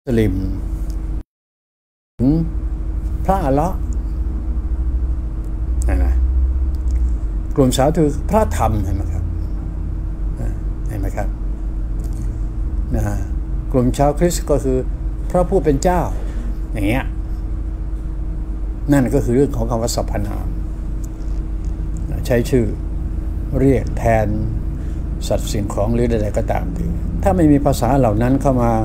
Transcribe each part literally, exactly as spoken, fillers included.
ลิมถึงพระอัลเลาะห์นะกลุ่มชาวถือพระธรรมเห็นไหมครับเห็นไหมครับนะกลุ่มชาวคริสต์ก็คือพระผู้เป็นเจ้าอย่างเงี้ยนั่นก็คือเรื่องของคำว่าสรรพนามใช้ชื่อเรียกแทนสัตว์สิ่งของหรือใดๆก็ตามทีถ้าไม่มีภาษาเหล่านั้นเข้ามา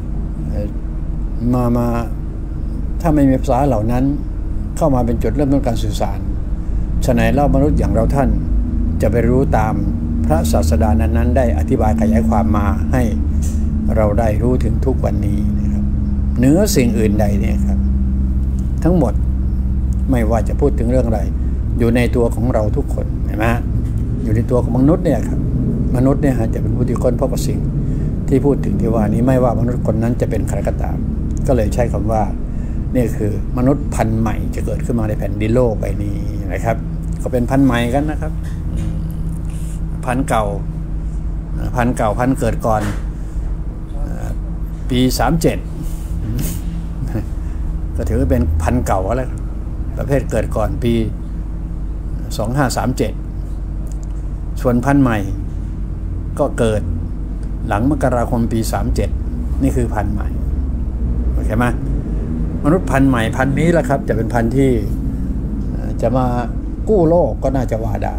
มามาถ้าไม่มีภาษาเหล่านั้นเข้ามาเป็นจุดเริ่มต้นการสื่อสารฉะนั้นเล่ามนุษย์อย่างเราท่านจะไปรู้ตามพระศาสดานั้นๆได้อธิบายขยายความมาให้เราได้รู้ถึงทุกวันนี้นะครับเหนือสิ่งอื่นใดเนี่ยครับทั้งหมดไม่ว่าจะพูดถึงเรื่องอะไรอยู่ในตัวของเราทุกคนเห็นไหมอยู่ในตัวของมนุษย์เนี่ยครับมนุษย์เนี่ยจะเป็นผู้ที่ค้นพบสิ่งที่พูดถึงที่ว่านี้ไม่ว่ามนุษย์คนนั้นจะเป็นใครก็ตามก็เลยใช้คำว่านี่คือมนุษย์พันธุ์ใหม่จะเกิดขึ้นมาในแผ่นดินโลกใบนี้นะครับก็เป็นพันธุ์ใหม่กันนะครับพันธุ์เก่าพันธุ์เก่าพันธุ์เกิดก่อนปีสามเจ็ดก็ถือว่าเป็นพันธุ์เก่าแล้วประเภทเกิดก่อนปีสองห้าสามเจ็ดส่วนพันธุ์ใหม่ก็เกิดหลังมกราคมปีสามเจ็ดนี่คือพันธุ์ใหม่โอเคไหมมนุษย์พันธุ์ใหม่พันธุ์นี้แหละครับจะเป็นพันธุ์ที่จะมากู้โลกก็น่าจะว่าได้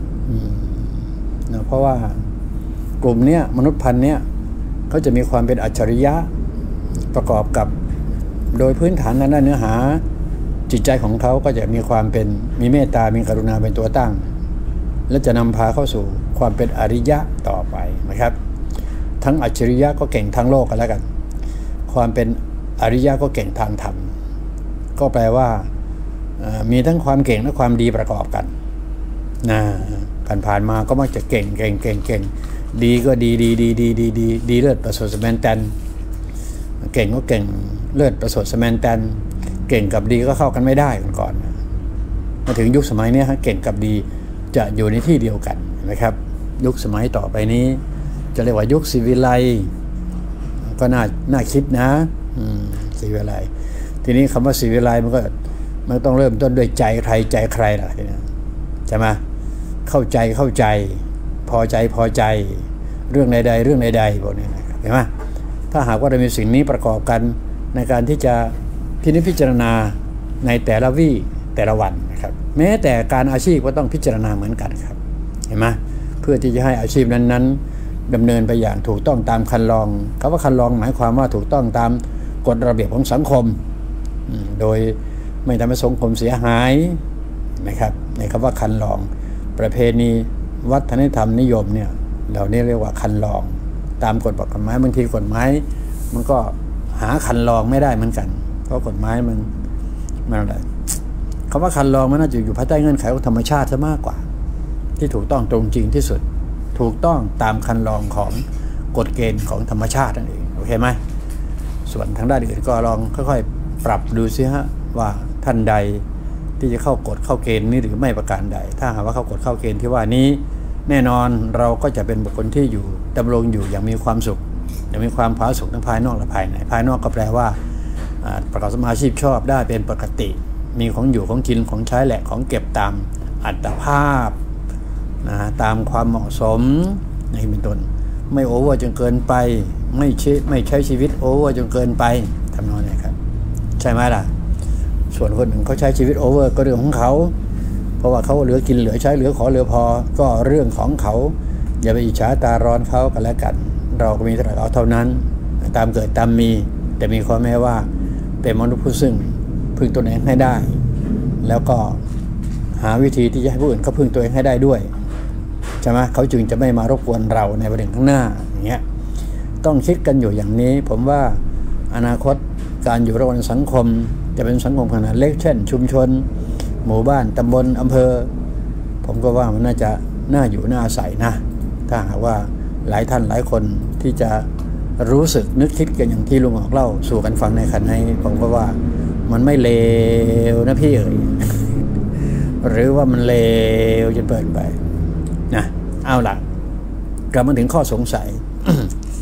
นะเพราะว่ากลุ่มเนี้ยมนุษย์พันธุ์เนี้ยเขาจะมีความเป็นอัจฉริยะประกอบกับโดยพื้นฐานนั้นเนื้อหาจิตใจของเขาก็จะมีความเป็นมีเมตตามีกรุณาเป็นตัวตั้งและจะนำพาเข้าสู่ความเป็นอริยะต่อไปนะครับทั้งอัจฉริยะก็เก่งทางโลกกันแล้วกันความเป็นอริยะก็เก่งทางธรรมก็แปลว่ามีทั้งความเก่งและความดีประกอบกันนะผ่านๆมาก็มักจะเก่งเก่งเก่งเก่งดีก็ดีดีดีดีดีดีดีเลิศประเสริฐสแมนแตนเก่งก็เก่งเลิศประเสริฐสแมนแตนเก่งกับดีก็เข้ากันไม่ได้กันก่อนมาถึงยุคสมัยนี้ฮะเก่งกับดีจะอยู่ในที่เดียวกันนะครับยุคสมัยต่อไปนี้จะเรียกว่ายุคศิวิไลก็น่าน่าคิดนะศิวิไลทีนี้คำว่าศิวิไลมันก็มันต้องเริ่มต้นด้วยใจใครใจใครล่ะทีนี้ใช่ไหมเข้าใจเข้าใจพอใจพอใจเรื่องใดๆเรื่องใดๆพวกนี้นะครับเห็นไหมถ้าหากว่าเรามีสิ่งนี้ประกอบกันในการที่จะพินิจพิจารณาในแต่ละวี่แต่ละวันนะครับแม้แต่การอาชีพก็ต้องพิจารณาเหมือนกันครับเห็นไหมเพื่อที่จะให้อาชีพนั้นๆดำเนินไปอย่างถูกต้องตามคันลองคำว่าคันลองหมายความว่าถูกต้องตามกฎระเบียบของสังคมโดยไม่ทำให้สังคมเสียหายนะครับในคำว่าคันลองประเพณีวัฒนธรรมนิยมเนี่ยเราเนี่ยเรียกว่าคันลองตามกฎกฎหมายบางทีกฎหมายมันก็หาคันลองไม่ได้เหมือนกันเพราะกฎหมายมันมันอะไรคำว่าคันลองมันน่าจะอยู่ภายใต้เงื่อนไขของธรรมชาติซะมากกว่าที่ถูกต้องตรงจริงที่สุดถูกต้องตามคันลองของกฎเกณฑ์ของธรรมชาตินั่นเองโอเคไหมส่วนทางด้านอื่นก็ลองค่อยๆปรับดูซิฮะว่าท่านใดที่จะเข้ากฎเข้าเกณฑ์นี้หรือไม่ประการใดถ้าหากว่าเข้ากฎเข้าเกณฑ์ที่ว่านี้แน่นอนเราก็จะเป็นบุคคลที่อยู่ดำรงอยู่อย่างมีความสุขอย่างมีความผาสุกทั้งภายนอกและภายในภายนอกก็แปลว่าประกอบอาชีพชอบได้เป็นปกติมีของอยู่ของกินของใช้แหละของเก็บตามอัตภาพนะตามความเหมาะสมนี่เป็นต้นไม่โอเวอร์จนเกินไปไม่ใช้ไม่ใช้ชีวิตโอเวอร์จนเกินไปทำนองนี้ครับใช่ไหมล่ะส่วนคนหนึ่งเขาใช้ชีวิตโอเวอร์ก็เรื่องของเขาเพราะว่าเขาเหลือกินเหลือใช้เหลือขอเหลือพอก็เรื่องของเขาอย่าไปอิจฉาตาร้อนเขากันแล้วกันเราก็มีเท่าไหร่เอาเท่านั้นตามเกิดตามมีแต่มีความแม้ว่าเป็นมนุษย์ผู้ซึ่งพึ่งตัวเองให้ได้แล้วก็หาวิธีที่จะให้ผู้อื่นเขาพึ่งตัวเองให้ได้ด้วยใช่ไหมเขาจึงจะไม่มารบกวนเราในประเด็นข้างหน้าอย่างเงี้ยต้องคิดกันอยู่อย่างนี้ผมว่าอนาคตการอยู่ร่วมกันสังคมจะเป็นสังคมขนาดเล็กเช่นชุมชนหมู่บ้านตำบลอำเภอผมก็ว่ามันน่าจะน่าอยู่น่าอาศัยนะถ้าหากว่าหลายท่านหลายคนที่จะรู้สึกนึกคิดกันอย่างที่ลุงออกเล่าสู่กันฟังในคันนี้ผมก็ว่ามันไม่เลวนะพี่เอ๋ย หรือว่ามันเลวจนเปิดไปนะเอาล่ะกลับมาถึงข้อสงสัย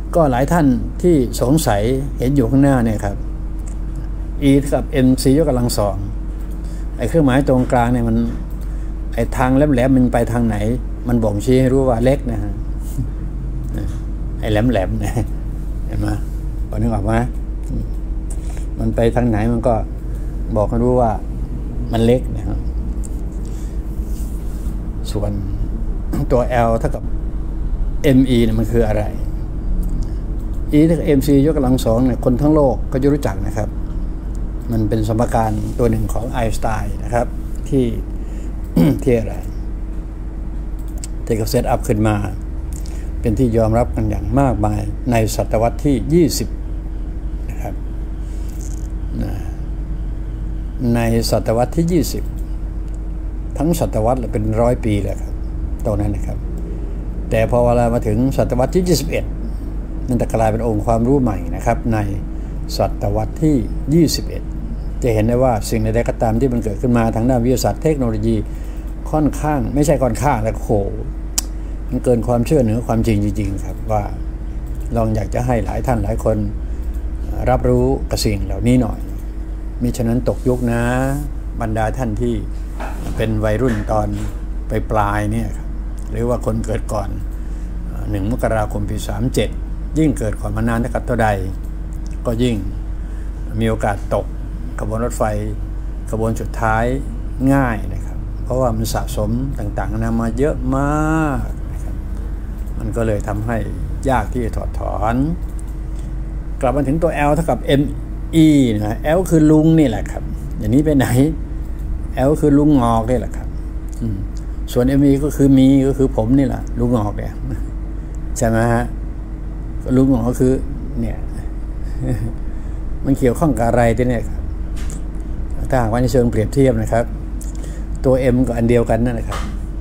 ก็หลายท่านที่สงสัยเห็นอยู่ข้างหน้าเนี่ยครับ e กับ mc ยกกำลังสองไอ้เครื่องหมายตรงกลางเนี่ยมันไอ้ทางแหลมๆมันไปทางไหนมันบ่งชี้ให้รู้ว่าเล็กนะฮะไอ้แหลมๆเนี่ยเห็นไหมพอนึกออกไหมมันไปทางไหนมันก็บอกให้รู้ว่ามันเล็กนะครับส่วนตัว L เท่ากับ me เนี่ยมันคืออะไร e เท่ากับ mc ยกกำลังสองเนี่ยคนทั้งโลกก็จะรู้จักนะครับมันเป็นสมการตัวหนึ่งของไอน์สไตน์นะครับที่ ที่อะไรที่เขาเซตอัพขึ้นมาเป็นที่ยอมรับกันอย่างมากมายในศตวรรษที่ยี่สิบนะครับในศตวรรษที่ยี่สิบทั้งศตวรรษเป็นร้อยปีเลยครับตรงนั้นนะครับแต่พอเวลามาถึงศตวรรษที่ยี่สิบเอ็ดมันจะกลายเป็นองค์ความรู้ใหม่นะครับในศตวรรษที่ยี่สิบเอ็ดจะเห็นได้ว่าสิ่งใดๆก็ตามที่มันเกิดขึ้นมาทางด้านวิทยาศาสตร์เทคโนโลยีค่อนข้างไม่ใช่ค่อนข้างแล้วโหมันเกินความเชื่อเหนือความจริงจริงๆครับว่าลองอยากจะให้หลายท่านหลายคนรับรู้กับสิ่งเหล่านี้หน่อยมิฉะนั้นตกยุคนะบรรดาท่านที่เป็นวัยรุ่นตอนปลายปลายเนี่ยครับหรือว่าคนเกิดก่อนหนึ่งมกราคมปีสามเจ็ดยิ่งเกิดก่อนมานานเท่ากับเท่าใดก็ยิ่งมีโอกาสตกขบวนรถไฟขบวนสุดท้ายง่ายนะครับเพราะว่ามันสะสมต่างๆนามาเยอะมากนะครับมันก็เลยทำให้ยากที่จะถอดถอนกลับมาถึงตัว L เท่ากับ me นะ L คือลุงนี่แหละครับอย่างนี้ไปไหน L คือลุงงอกนี่แหละครับส่วน me ก็คือมีก็คือผมนี่แหละลุงงอกเนี่ยใช่ไหมฮะลุงงอกก็คือเนี่ยมันเกี่ยวข้องกับอะไรที่เนี่ยครับถ้าหากว่าในเชิงเปรียบเทียบนะครับตัว M ก็อันเดียวกันนั่นแหละครับ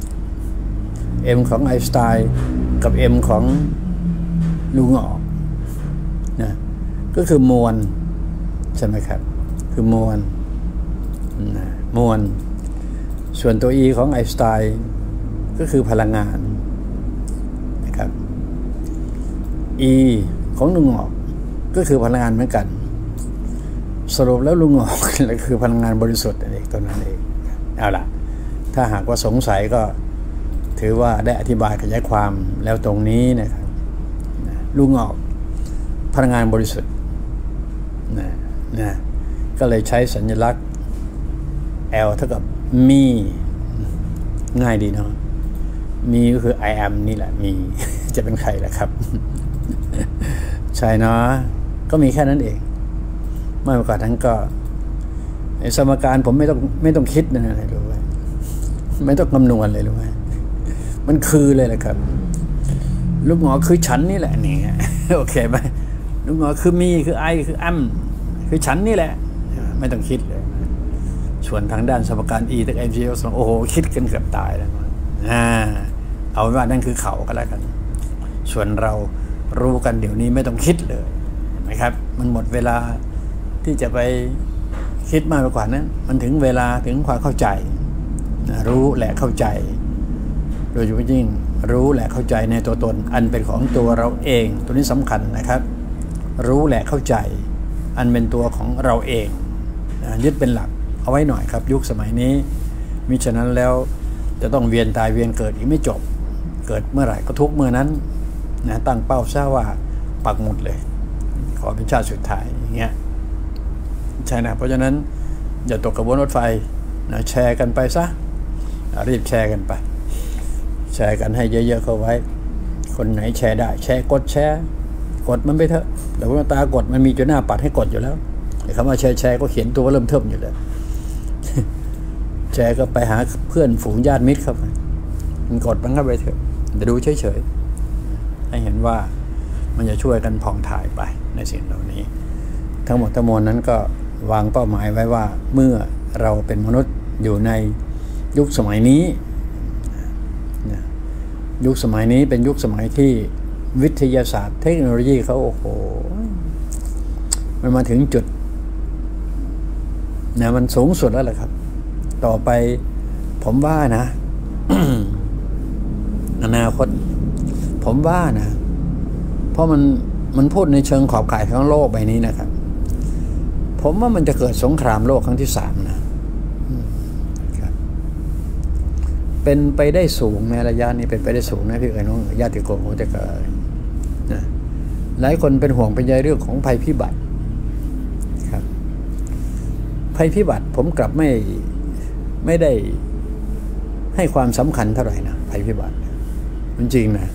M ของไอน์สไตน์กับ M ของลุงออกนะก็คือมวลใช่ไหมครับคือมวลนะมวลส่วนตัว E ของไอน์สไตน์ก็คือพลังงานนะครับ E ของลุงออกก็คือพลังงานเหมือนกันสรุปแล้วลุงออกคือพลังงานบริสุทธิ์เองตัวนั้นเองเอาล่ะถ้าหากว่าสงสัยก็ถือว่าได้อธิบายขยายความแล้วตรงนี้นะครับลุงออกพลังงานบริสุทธิ์นะนะก็เลยใช้สัญลักษณ์ L เท่ากับมีง่ายดีเนาะมีก็คือ I am นี่แหละมีจะเป็นใครล่ะครับใช่เนาะก็มีแค่นั้นเองไม่มากกว่านั้นก็สมการผมไม่ต้องไม่ต้องคิดนะอะไรรู้ไหมไม่ต้องคำนวณเลยรู้ไหมมันคือเลยแหละครับลูกหงอคือฉันนี่แหละนี่โอเคไหมลูกหงอคือมีคือไอคืออ้ำคือฉันนี่แหละไม่ต้องคิดเลยส่วนทางด้านสมการ e จาก m c โอ้โหคิดกันเกือบตายแล้วอ่าเอาว่านั่นคือเขาก็แล้วกันส่วนเรารู้กันเดี๋ยวนี้ไม่ต้องคิดเลยเห็นไหมครับมันหมดเวลาที่จะไปคิดมากกว่านั้นมันถึงเวลาถึงความเข้าใจรู้และเข้าใจโดยเฉพาะยิ่งรู้และเข้าใจในตัวตนอันเป็นของตัวเราเองตัวนี้สำคัญนะครับรู้และเข้าใจอันเป็นตัวของเราเองยึดเป็นหลักเอาไว้หน่อยครับยุคสมัยนี้มิฉะนั้นแล้วจะต้องเวียนตายเวียนเกิดอีกไม่จบเกิดเมื่อไหร่ก็ทุกเมื่อนั้นนะตั้งเป้าซะว่าปักหมุดเลยขอเป็นชาติสุดท้ายอย่างเงี้ยใช่นะเพราะฉะนั้นอย่าตกกระบวนรถไฟนะแชร์กันไปซะรีบแชร์กันไปแชร์กันให้เยอะๆเข้าไว้คนไหนแชร์ได้แชร์กดแชร์กดมันไปเถอะแต่ว่าตากดมันมีจุดหน้าปัดให้กดอยู่แล้วแต่คำว่าแชร์แชร์ก็เขียนตัวเริ่มเทิมอยู่เลยแชร์ก็ไปหาเพื่อนฝูงญาติมิตรครับมันกดมันเข้าไปเถอะแต่ดูเฉยๆให้เห็นว่ามันจะช่วยกันผ่องถ่ายไปในสิ่งเหล่านี้ทั้งหมดทั้งมวลนั้นก็วางเป้าหมายไว้ว่าเมื่อเราเป็นมนุษย์อยู่ในยุคสมัยนี้ยุคสมัยนี้เป็นยุคสมัยที่วิทยาศาสตร์เทคโนโลยีเขาโอ้โหมันมาถึงจุดนะมันสูงสุดแล้วแหละครับต่อไปผมว่านะ อนาคตผมว่านะเพราะมันมันพูดในเชิงขอบข่ายของโลกใบนี้นะครับผมว่ามันจะเกิดสงครามโลกครั้งที่สามนะครับเป็นไปได้สูงในระยะนี้เป็นไปได้สูงนะพี่เอ๋ยน้องญาติโกโหติกานะหลายคนเป็นห่วงเป็นใยเรื่องของภัยพิบัติครับภัยพิบัติผมกลับไม่ไม่ได้ให้ความสำคัญเท่าไหร่นะภัยพิบัติมันจริงนะ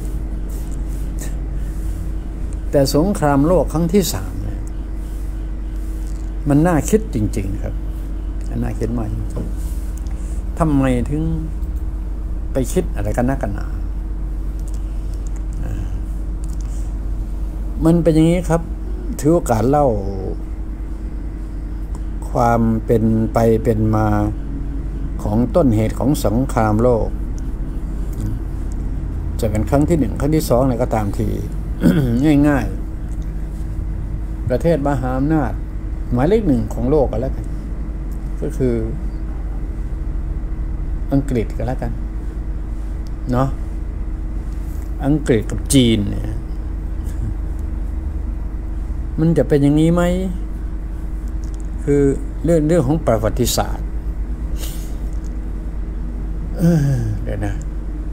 แต่สงครามโลกครั้งที่สามเนี่ยมันน่าคิดจริงๆครับน่าคิดมากทำไมถึงไปคิดอะไรกันนักกันหนามันเป็นอย่างนี้ครับถือโอกาสเล่าความเป็นไปเป็นมาของต้นเหตุของสงครามโลกจะเป็นครั้งที่หนึ่งครั้งที่สองอะไรก็ตามที ง่ายๆประเทศมหาอำนาจหมายเลขหนึ่งของโลกกันแล้วกันก็คืออังกฤษกันแล้วกันเนาะอังกฤษกับจีนเนี่ยมันจะเป็นอย่างนี้ไหมคือเรื่องเรื่องของประวัติศาสตร์เดี๋ยวนะ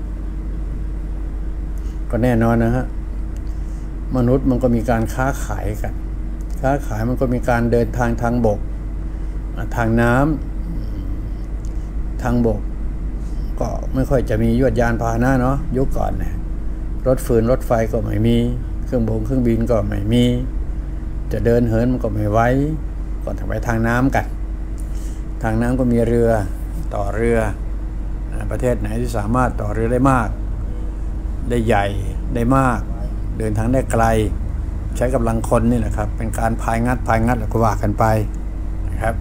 ก็แน่นอนนะฮะมนุษย์มันก็มีการค้าขายกันค้าขายมันก็มีการเดินทางทางบกทางน้ำทางบกก็ไม่ค่อยจะมียวดยานพาหนะเนาะยุคก่อนเนี่ยรถฟืนรถไฟก็ไม่มีเครื่องบงเครื่องบินก็ไม่มีจะเดินเหินมันก็ไม่ไหวก่อนทางไปทางน้ำกันทางน้ำก็มีเรือต่อเรือประเทศไหนที่สามารถต่อเรือได้มากได้ใหญ่ได้มากเดินทางได้ไกลใช้กำลังคนนี่แหละครับเป็นการพายงัดพายงัดแล้วก็ว่ากันไปนะครับ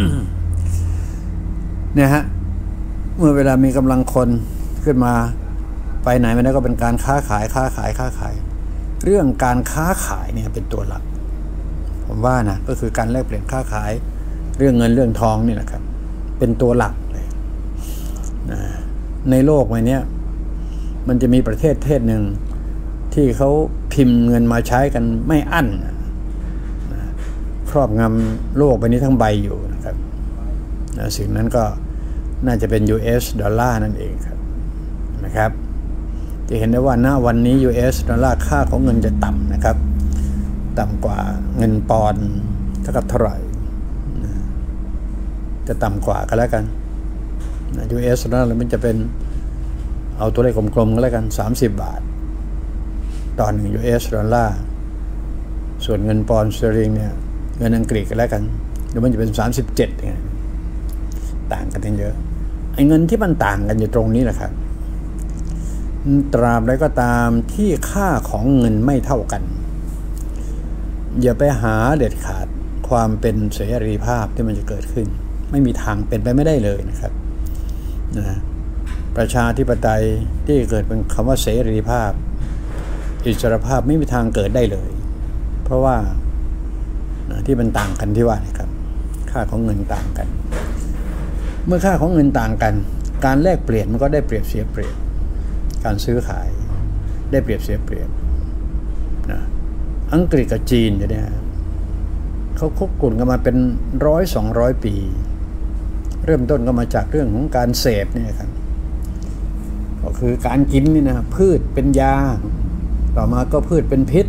เนี่ยฮะเมื่อเวลามีกำลังคนขึ้นมาไปไหนไม่ได้ก็เป็นการค้าขายค้าขายค้าขายเรื่องการค้าขายเนี่ยเป็นตัวหลักผมว่านะก็คือการแลกเปลี่ยนค้าขายเรื่องเงินเรื่องทองนี่แหละครับเป็นตัวหลักเลยนะในโลกใบนี้มันจะมีประเทศประเทศหนึ่งที่เขาพิมพ์เงินมาใช้กันไม่อั้นนะครอบงำโลกใบนี้ทั้งใบอยู่นะครับนะสิ่งนั้นก็น่าจะเป็น ยู เอส ดอลลาร์นั่นเองครับนะครับจะเห็นได้ว่าณวันนี้ ยู เอส ดอลลาร์ค่าของเงินจะต่ำนะครับต่ำกว่าเงินปอนด์เท่ากับเท่าไหร่นะจะต่ำกว่าก็แล้วกันนะ ยู เอส ดอลลาร์มันจะเป็นเอาตัวเลขกลมๆก็แล้วกันสามสิบบาทต่อหนึ่ง ยู เอส ดอลลาร์ส่วนเงินปอนด์สเตอริงเนี่ยเงินอังกฤษก็แล้วกันหรือมันจะเป็นสามสิบเจ็ดไงต่างกันเยอะไอ้เงินที่มันต่างกันอยู่ตรงนี้แหละครับตราบใดก็ตามที่ค่าของเงินไม่เท่ากันอย่าไปหาเด็ดขาดความเป็นเสรีภาพที่มันจะเกิดขึ้นไม่มีทางเป็นไปไม่ได้เลยนะครับนะประชาธิปไตยที่เกิดเป็นคำว่าเสรีภาพอิสรภาพไม่มีทางเกิดได้เลยเพราะว่าที่มันต่างกันที่ว่านะครับค่าของเงินต่างกันเมื่อค่าของเงินต่างกันการแลกเปลี่ยนมันก็ได้เปรียบเสียเปรียบการซื้อขายได้เปรียบเสียเปรียบนะอังกฤษกับจีนเนี่ยเขาคุกกลุ่นกันมาเป็นร้อยสองร้อยปีเริ่มต้นก็มาจากเรื่องของการเสพนี่ครับก็คือการกินนี่นะพืชเป็นยาต่อมาก็พืชเป็นพิษ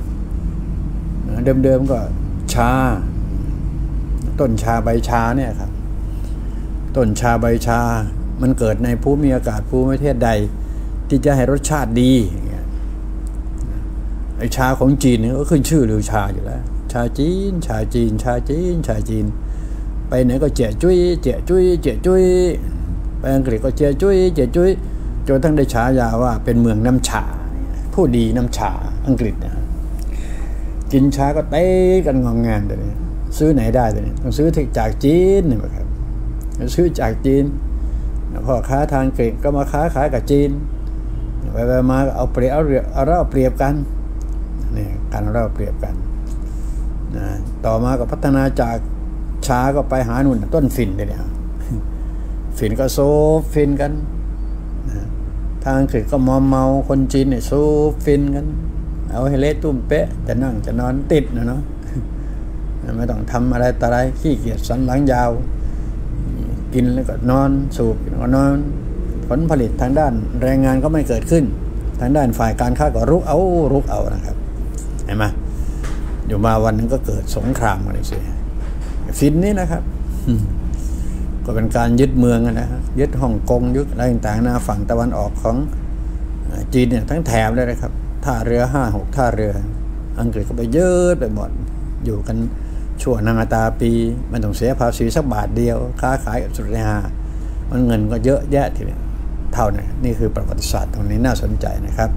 เดิมๆก็ชาต้นชาใบชาเนี่ยครับต้นชาใบชามันเกิดในภูมิอากาศภูมิประเทศใดที่จะให้รสชาติดีอย่างเงี้ยไอชาของจีนเนี่ยก็ขึ้นชื่อหรือชาอยู่แล้วชาจีนชาจีนชาจีนชาจีนไปไหนก็เจ๋จุ้ยเจ๋จุ้ยเจ๋จุ้ยไปอังกฤษก็เจ๋จุ้ยเจ๋จุ้ยจนทั้งได้ฉายาว่าเป็นเมืองน้ำชาผู้ดีน้ำชาอังกฤษนะกินชาก็เต้กันงองงานแต่เนี่ยซื้อไหนได้แต่เนี่ยต้องซื้อจากจีนนี่ครับซื้อจากจีนพ่อค้าทางอังกฤษก็มาค้าขายกับจีนไปๆมาเอาเปรียบเอาเอาเราเปรียบกันนี่การเราเปรียบกันนะต่อมาก็พัฒนาจากชาก็ไปหาหนุนต้นฝิ่นเนี่ยฝิ่นก็โซฟินกันนะทางอังกฤษก็มอมเมาคนจีนเนี่ยโซฟินกันเอาให้เละตุ้มเป๊ะจะนั่งจะนอนติดนะเนาะไม่ต้องทำอะไรต่ออะไรขี้เกียจสันหลังยาวกินแล้วก็นอนสูบแล้วก็นอนผลผลิตทางด้านแรงงานก็ไม่เกิดขึ้นทางด้านฝ่ายการค้าก็รุกเอารุกเอานะครับเห็นไหมอยู่มาวันนึงก็เกิดสงครามกันเลยสิฟินนี่นะครับก็เป็นการยึดเมืองนะยึดฮ่องกงยึดอะไรต่างๆนะฝั่งตะวันออกของจีนเนี่ยทั้งแถบเลยนะครับท่าเรือห้าหกท่าเรืออังกฤษก็ไปเยอะไปหมดอยู่กันชั่วนางตาปีมันต้องเสียภาษีสักบาทเดียวค้าขายกับสุริยามันเงินก็เยอะแยะทีเดียวเท่านี้นี่คือประวัติศาสตร์ตรงนี้น่าสนใจนะครับ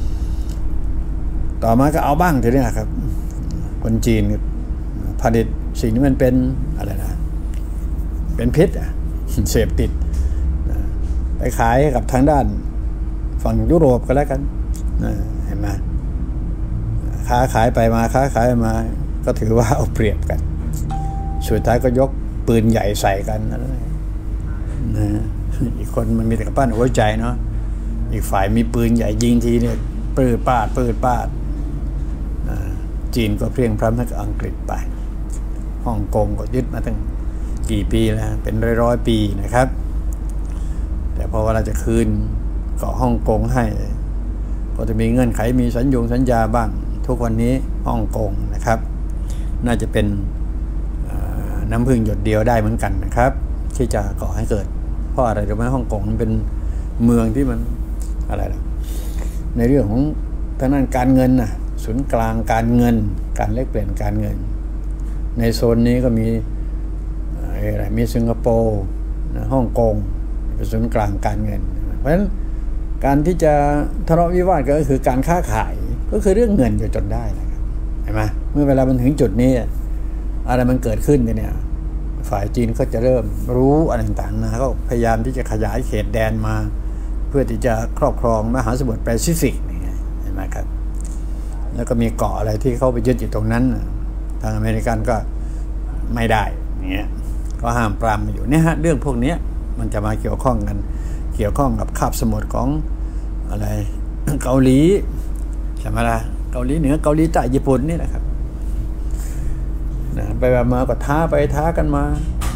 ต่อมาก็เอาบ้างทีนี้ครับคนจีนผลิตสิ่งที่มันเป็นอะไรนะเป็นพิษเสพติดไปขายกับทางด้านฝั่งยุโรปก็แล้วกันเห็นไหมค้าขายไปมาค้าขายมาก็ถือว่าเอาเปรียบกันสุดท้ายก็ยกปืนใหญ่ใส่กันนะอีกคนมันมีแต่กระปั้นหัวใจเนาะอีกฝ่ายมีปืนใหญ่ยิงทีเนี่ยปื้ดปาดปื้ดปาดจีนก็เพลียงพร้ำให้กับอังกฤษไปฮ่องกงก็ยึดมาตั้งกี่ปีแล้วเป็นร้อยๆปีนะครับแต่พอเวลาจะคืนเกาะฮ่องกงให้ก็จะมีเงื่อนไขมีสัญญงสัญญาบ้างทุกวันนี้ฮ่องกงนะครับน่าจะเป็นน้ำพึ่งหยดเดียวได้เหมือนกันนะครับที่จะก่อให้เกิดเพราะอะไรรู้ไหมฮ่องกงมันเป็นเมืองที่มันอะไรล่ะในเรื่องของทางด้านการเงินน่ะศูนย์กลางการเงินการแลกเปลี่ยนการเงินในโซนนี้ก็มีอะไรมีสิงคโปร์ฮ่องกงเป็นศูนย์กลางการเงินเพราะฉะนั้นการที่จะทะเลาะวิวาทก็คือการค้าขายก็คือเรื่องเงินอยู่จนได้นะครับเห็นไหมเมื่อเวลามันถึงจุดนี้อะไรมันเกิดขึ้นเนี่ยฝ่ายจีนก็จะเริ่มรู้อะไรต่างๆนะก็พยายามที่จะขยายเขตแดนมาเพื่อที่จะครอบครองมหาสมุทรแปซิฟิกนี่เห็นไหมครับแล้วก็มีเกาะอะไรที่เขาไปยึดอยู่ตรงนั้นทางอเมริกันก็ไม่ได้เนี่ยก็ห้ามปรามมาอยู่เนี่ยฮะเรื่องพวกนี้มันจะมาเกี่ยวข้องกันเกี่ยวข้องกับคาบสมุทรของอะไร เกาหลีใช่ไหมล่ะเกาหลีเหนือเกาหลีใต้ญี่ปุ่นนี่แหละครับนะไปมาก็ท้าไปท้ากันมา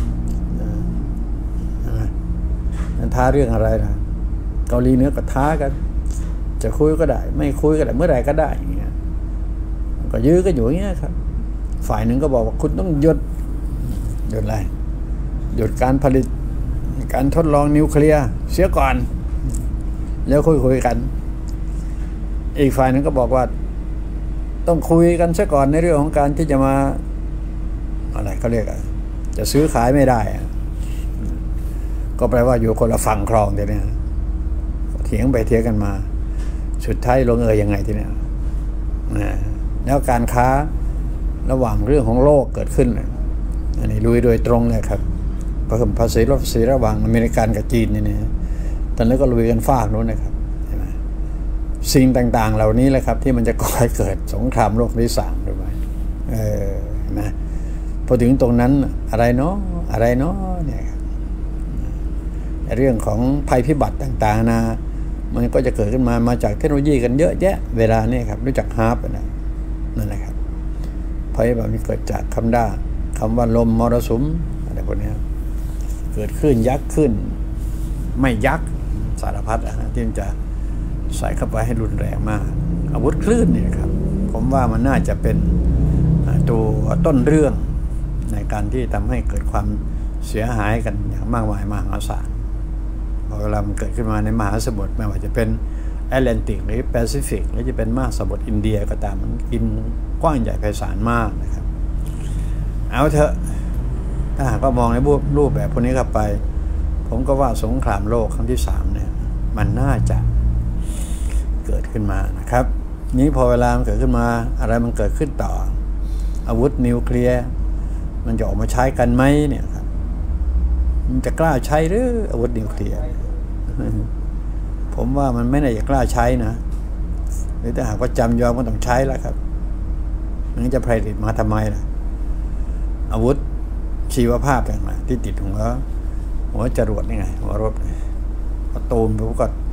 ท้าเรื่องอะไรนะเกาหลีเหนือก็ท้ากันจะคุยก็ได้ไม่คุยก็ได้เมื่อไหร่ก็ได้อย่างเงี้ยก็ยื้อก็อยู่อย่างเงี้ยครับฝ่ายหนึ่งก็บอกว่าคุณต้องหยุดหยุดอะไรหยุดการผลิตการทดลองนิวเคลียร์เสียก่อนแล้วคุยคุยกันอีกฝ่ายหนึ่งก็บอกว่าต้องคุยกันเสียก่อนในเรื่องของการที่จะมาอะไรเขาเรียกอะจะซื้อขายไม่ได้ก็แปลว่าอยู่คนละฝั่งคลองทีนี้เถียงไปเถียงกันมาสุดท้ายลงเอยยังไงทีนี้แล้วการค้าระหว่างเรื่องของโลกเกิดขึ้นอันนี้ลุยโดยตรงเลยครับเพิ่มภาษีลดภาษีระหว่างอเมริกันกับจีนนี่นะตอนนี้ก็ลุยกันฟากนู้นนะครับสิ่งต่างๆเหล่านี้แหละครับที่มันจะก่อให้เกิดสงครามโลกที่สามด้วยเออนะพอถึงตรงนั้นอะไรเนาะอะไรเนาะเนี่ยเรื่องของภัยพิบัติต่างๆนะมันก็จะเกิดขึ้นมามาจากเทคโนโลยีกันเยอะแยะเวลานี้ครับรู้จักฮาร์ปนะนั่นแหละครับภัยพิบัติมันเกิดจากคำด่าคำว่าลมมรสุมอะไรพวกนี้เกิดขึ้นยักษ์ขึ้นไม่ยักษ์สารพัดนะที่มันจะใส่เข้าไปให้รุนแรงมากอาวุธคลื่นเนี่ยครับผมว่ามันน่าจะเป็นตัวต้นเรื่องในการที่ทำให้เกิดความเสียหายกันอย่างมากมายมหาศาลพอเวลามันเกิดขึ้นมาในมหาสมุทรไม่ว่าจะเป็นแอตแลนติกหรือแปซิฟิกหรือจะเป็นมหาสมุทรอินเดียก็ตามมันกินกว้างใหญ่ไพศาลมากนะครับเอาเถอะถ้าหากว่ามองในรูปแบบพวกนี้เข้าไปผมก็ว่าสงครามโลกครั้งที่สามเนี่ยมันน่าจะเกิดขึ้นมานะครับนี้พอเวลามันเกิดขึ้นมาอะไรมันเกิดขึ้นต่ออาวุธนิวเคลียร์มันจะออกมาใช้กันไหมเนี่ยครับมันจะกล้าใช้หรืออาวุธนิวเคลียร์ผมว่ามันไม่น่าจะกล้าใช้นะหรือถ้าหากว่าจำยอมก็ต้องใช้แล้วครับมันจะผลิตมาทำไมล่ะอาวุธชีวภาพต่างๆที่ติดหัวหัวจรวดนี่ไงหัวรบประตูมพวกก็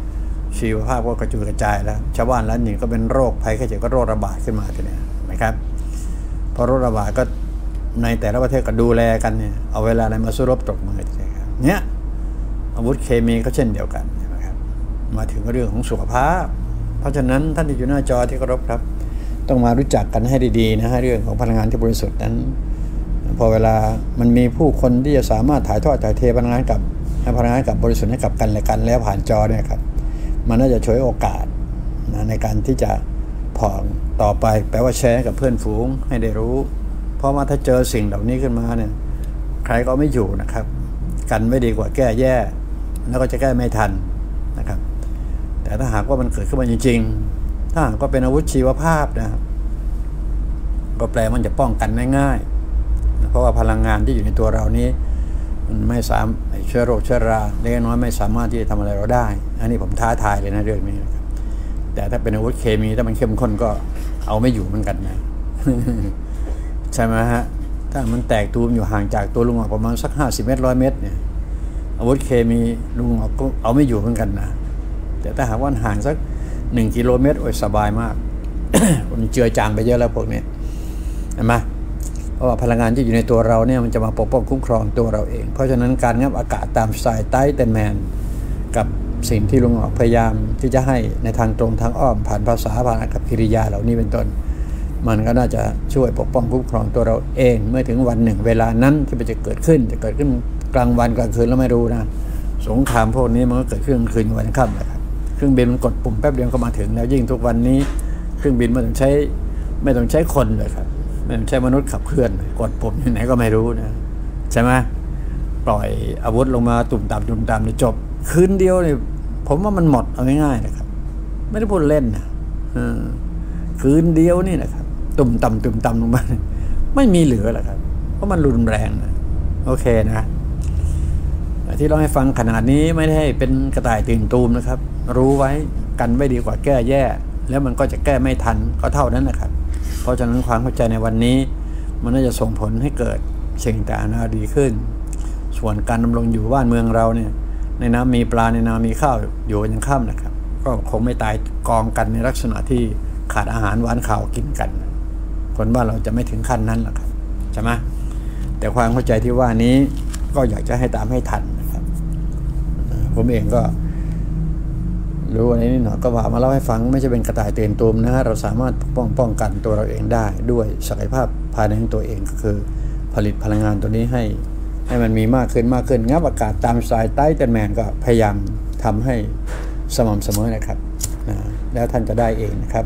ชีวภาพก็กระจุยกระจายแล้วชาวบ้านแล้วนี่ก็เป็นโรคภัยไข้เจ็บก็โรคระบาดขึ้นมาทีนี้นะครับพอโรคระบาดก็ในแต่ละประเทศก็ดูแลกันเนี่ยเอาเวลาอะไรมาสู้รบตกมือใช่ครับเนี่ยอาวุธเคมีก็เช่นเดียวกันนะครับมาถึงเรื่องของสุขภาพเพราะฉะนั้นท่านที่อยู่หน้าจอที่เคารพครับต้องมารู้จักกันให้ดีๆนะฮะเรื่องของพลังงานที่บริสุทธิ์นั้นพอเวลามันมีผู้คนที่จะสามารถถ่ายทอดถ่ายเทพลังงานกับพลังงานกับบริสุทธิ์ให้กับกันและกันแล้วผ่านจอเนี่ยครับมันน่าจะช่วยโอกาสนะในการที่จะผ่องต่อไปแปลว่าแชร์กับเพื่อนฝูงให้ได้รู้เพราะว่าถ้าเจอสิ่งเหล่านี้ขึ้นมาเนี่ยใครก็ไม่อยู่นะครับกันไม่ดีกว่าแก้แย่แล้วก็จะแก้ไม่ทันนะครับแต่ถ้าหากว่ามันเกิดขึ้นมาจริงๆถ้าหากว่าเป็นอาวุธชีวภาพนะครับก็แปลมันจะป้องกันง่ายๆเพราะว่าพลังงานที่อยู่ในตัวเรานี้มันไม่สามารถเชื้อโรคเชื้อราเล็กน้อยไม่สามารถที่จะทำอะไรเราได้อันนี้ผมท้าทายเลยนะเรื่องนี้นะครับแต่ถ้าเป็นอาวุธเคมีถ้ามันเข้มข้นก็เอาไม่อยู่เหมือนกันนะ ใช่ไหมฮะถ้ามันแตกตูมอยู่ห่างจากตัวลุงออกประมาณสักห้าสิบเมตรร้อยเมตรเนี่ยอาวุธเคมีลุงออกก็เอาไม่อยู่เหมือนกันนะแต่ถ้าหากว่าห่างสักหนึ่งกิโลเมตรโอ้ยสบายมาก มันเจือจางไปเยอะแล้วพวกนี้เห็นไหมเพราะว่าพลังงานที่อยู่ในตัวเราเนี่ยมันจะมาปกป้องคุ้มครองตัวเราเองเพราะฉะนั้นการงับอากาศตามสายไต้เตนแมนกับสิ่งที่ลุงออกพยายามที่จะให้ในทางตรงทางอ้อมผ่านภาษาผ่านกับกิริยาเหล่านี้เป็นต้นมันก็น่าจะช่วยปกป้องคุ้มครองตัวเราเองเมื่อถึงวันหนึ่งเวลานั้นที่มันจะเกิดขึ้นจะเกิดขึ้นกลางวันกลางคืนแล้วไม่รู้นะสงครามพวกนี้มันก็เกิดขึ้นกลางคืนวันค่ำเลยครับเครื่องบินมันกดปุ่มแป๊บเดียวก็มาถึงแล้วยิ่งทุกวันนี้เครื่องบินไม่ต้องใช้ไม่ต้องใช้คนเลยครับไม่ต้องใช้มนุษย์ขับเคลื่อนกดปุ่มที่ไหนก็ไม่รู้นะใช่ไหมปล่อยอาวุธลงมาตุ่มตามตุ่มตามจบคืนเดียวเนี่ยผมว่ามันหมดเอาง่ายๆนะครับไม่ได้พูดเล่นนะคืนเดียวนี่นะครับตุ่มต่ำตุ่มต่ำลงมาไม่มีเหลือหรอกครับเพราะมันรุนแรงนะโอเคนะที่เราให้ฟังขนาดนี้ไม่ได้เป็นกระต่ายตื่นตูมนะครับรู้ไว้กันไม่ดีกว่าแก้แย่แล้วมันก็จะแก้ไม่ทันก็เท่านั้นนะครับเพราะฉะนั้นความเข้าใจในวันนี้มันน่าจะส่งผลให้เกิดสิ่งต่างๆดีขึ้นส่วนการดำรงอยู่บ้านเมืองเราเนี่ยในน้ำมีปลาในนามีข้าวอยู่ยังค่ำนะครับก็คงไม่ตายกองกันในลักษณะที่ขาดอาหารหวานข่าวกินกันคนบ้านเราจะไม่ถึงขั้นนั้นหรอกครับใช่ไหมแต่ความเข้าใจที่ว่านี้ก็อยากจะให้ตามให้ทันนะครับผมเองก็รู้อะไรนิดหน่อยก็ว่ามาเล่าให้ฟังไม่ใช่เป็นกระต่ายตื่นตูมนะฮะเราสามารถป้องป้องกันตัวเราเองได้ด้วยศักยภาพภายในของตัวเองก็คือผลิตพลังงานตัวนี้ให้ให้มันมีมากขึ้นมากขึ้นงับอากาศตามสายใต้เตนแมนก็พยายามทำให้สม่ำเสมอนะครับนะแล้วท่านจะได้เองนะครับ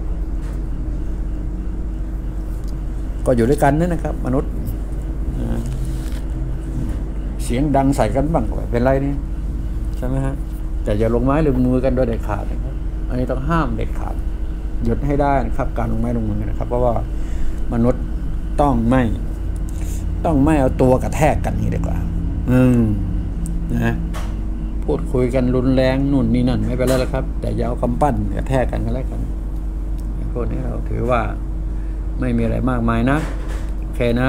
ก็อยู่ด้วยกันนั่นนะครับมนุษย์เสียงดังใส่กันบ้างเป็นไรนี่ใช่ไหมฮะแต่อย่าลงไม้ลงมือกันโดยเด็ดขาดนะครับอันนี้ต้องห้ามเด็ดขาดหยุดให้ได้นะครับการลงไม้ลงมือนะครับเพราะว่ามนุษย์ต้องไม่ต้องไม่เอาตัวกระแทกกันนี่ดีกว่าอืมนะพูดคุยกันรุนแรงนู่นนี่นั่นไม่เป็นไรแล้วครับแต่อย่าเอาคำปั้นกระแทกกันกันแล้วกันพวกนี้เราถือว่าไม่มีอะไรมากมายนะโอเคนะ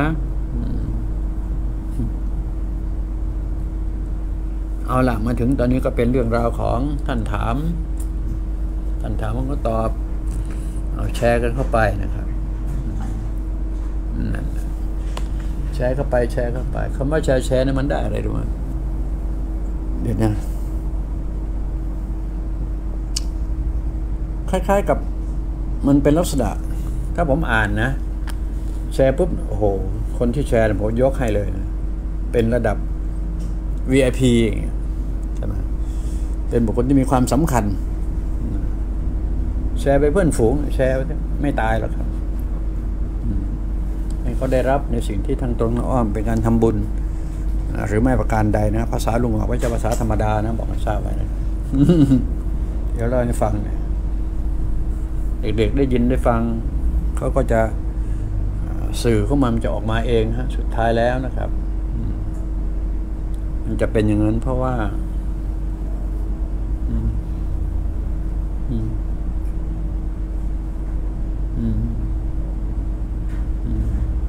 เอาล่ะมาถึงตอนนี้ก็เป็นเรื่องราวของท่านถามท่านถามมันก็ตอบเอาแชร์กันเข้าไปนะครับนั่นแชร์เข้าไปแชร์เข้าไปคำว่าแชร์แชร์นี่มันได้อะไรรู้ไหมเดี๋ยวนะคล้ายๆกับมันเป็นลักษณะถ้าผมอ่านนะแชร์ปุ๊บโอ้โหคนที่แชร์ผมยกให้เลยนะเป็นระดับ วี ไอ พี ใช่ไหมเป็นบุคคลที่มีความสำคัญแชร์ไปเพื่อนฝูงแชร์ไปไม่ตายหรอกครับให้เขาได้รับในสิ่งที่ทางตรงอ้อมเป็นการทำบุญหรือไม่ประการใดนะภาษาลุงบอกว่าจะภาษาธรรมดานะบอกให้ทราบไว้นะ เดี๋ยวเราให้ฟังเนี่ยเด็กๆได้ยินได้ฟังเขาก็จะสื่อเข้ามามันจะออกมาเองฮะสุดท้ายแล้วนะครับมันจะเป็นอย่างนั้นเพราะว่าอืมอืมอืมอืม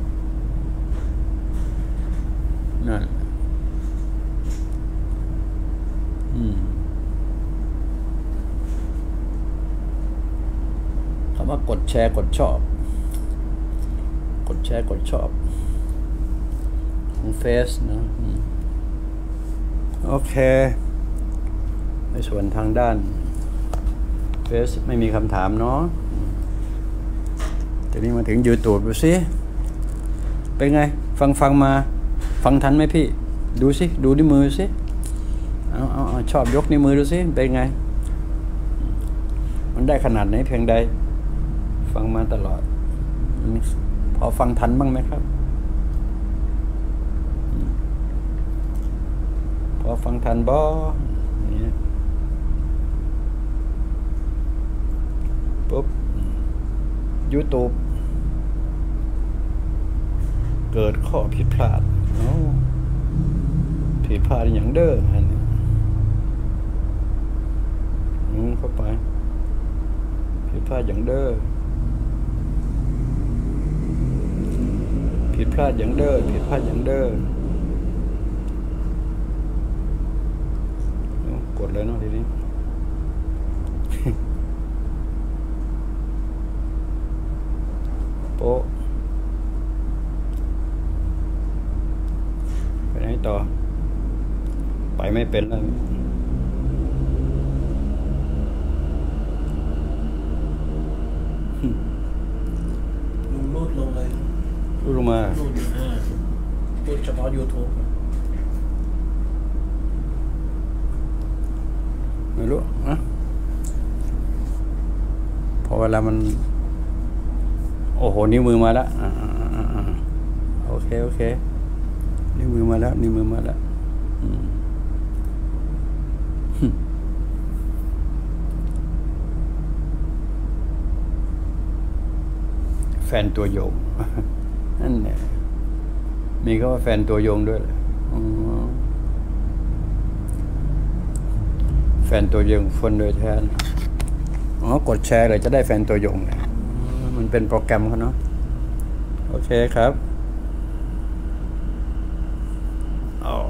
นั่นอืมชร์กดชอบกดแชร์กดชอบของเฟซนะโอเคในส่วนทางด้านเฟซไม่มีคำถามเนาะทีนี้มาถึง YouTube ดูสิเป็นไงฟังฟังมาฟังทันไหมพี่ดูสิดูที่มือสิเอาเอาเอาชอบยกนิ้วมือดูสิเป็นไงมันได้ขนาดไหนเพียงใดฟังมาตลอดพอฟังทันบ้างไหมครับพอฟังทันบ่ปุ๊บ YouTube เกิดข้อผิดพลาดผิดพลาดอย่างเด้ออันนี้อืมเข้าไปผิดพลาดอย่างเด้อผิดพลาดอย่างเด้อผิดพลาดอย่างเด้อกดเลยเนาะทีนี้โป๊ะไปไหนต่อไปไม่เป็นแล้วลุงรูดลงเลยรูดลงมารูดอ่ารูดเฉพาะ YouTube ไม่รู้นะพอเวลามันโอ้โหนิ้วมือมาแล้วโอเคโอเคนิ้วมือมาแล้วนิ้วมือมาแล้วแฟนตัวยงนั่นเนี่ยมีก็ว่าแฟนตัวยงด้วยเลยแฟนตัวยงคนโดยแทนอ๋อกดแชร์เลยจะได้แฟนตัวยงเลยมันเป็นโปรแกรมเขาเนาะโอเคครับอ๋อ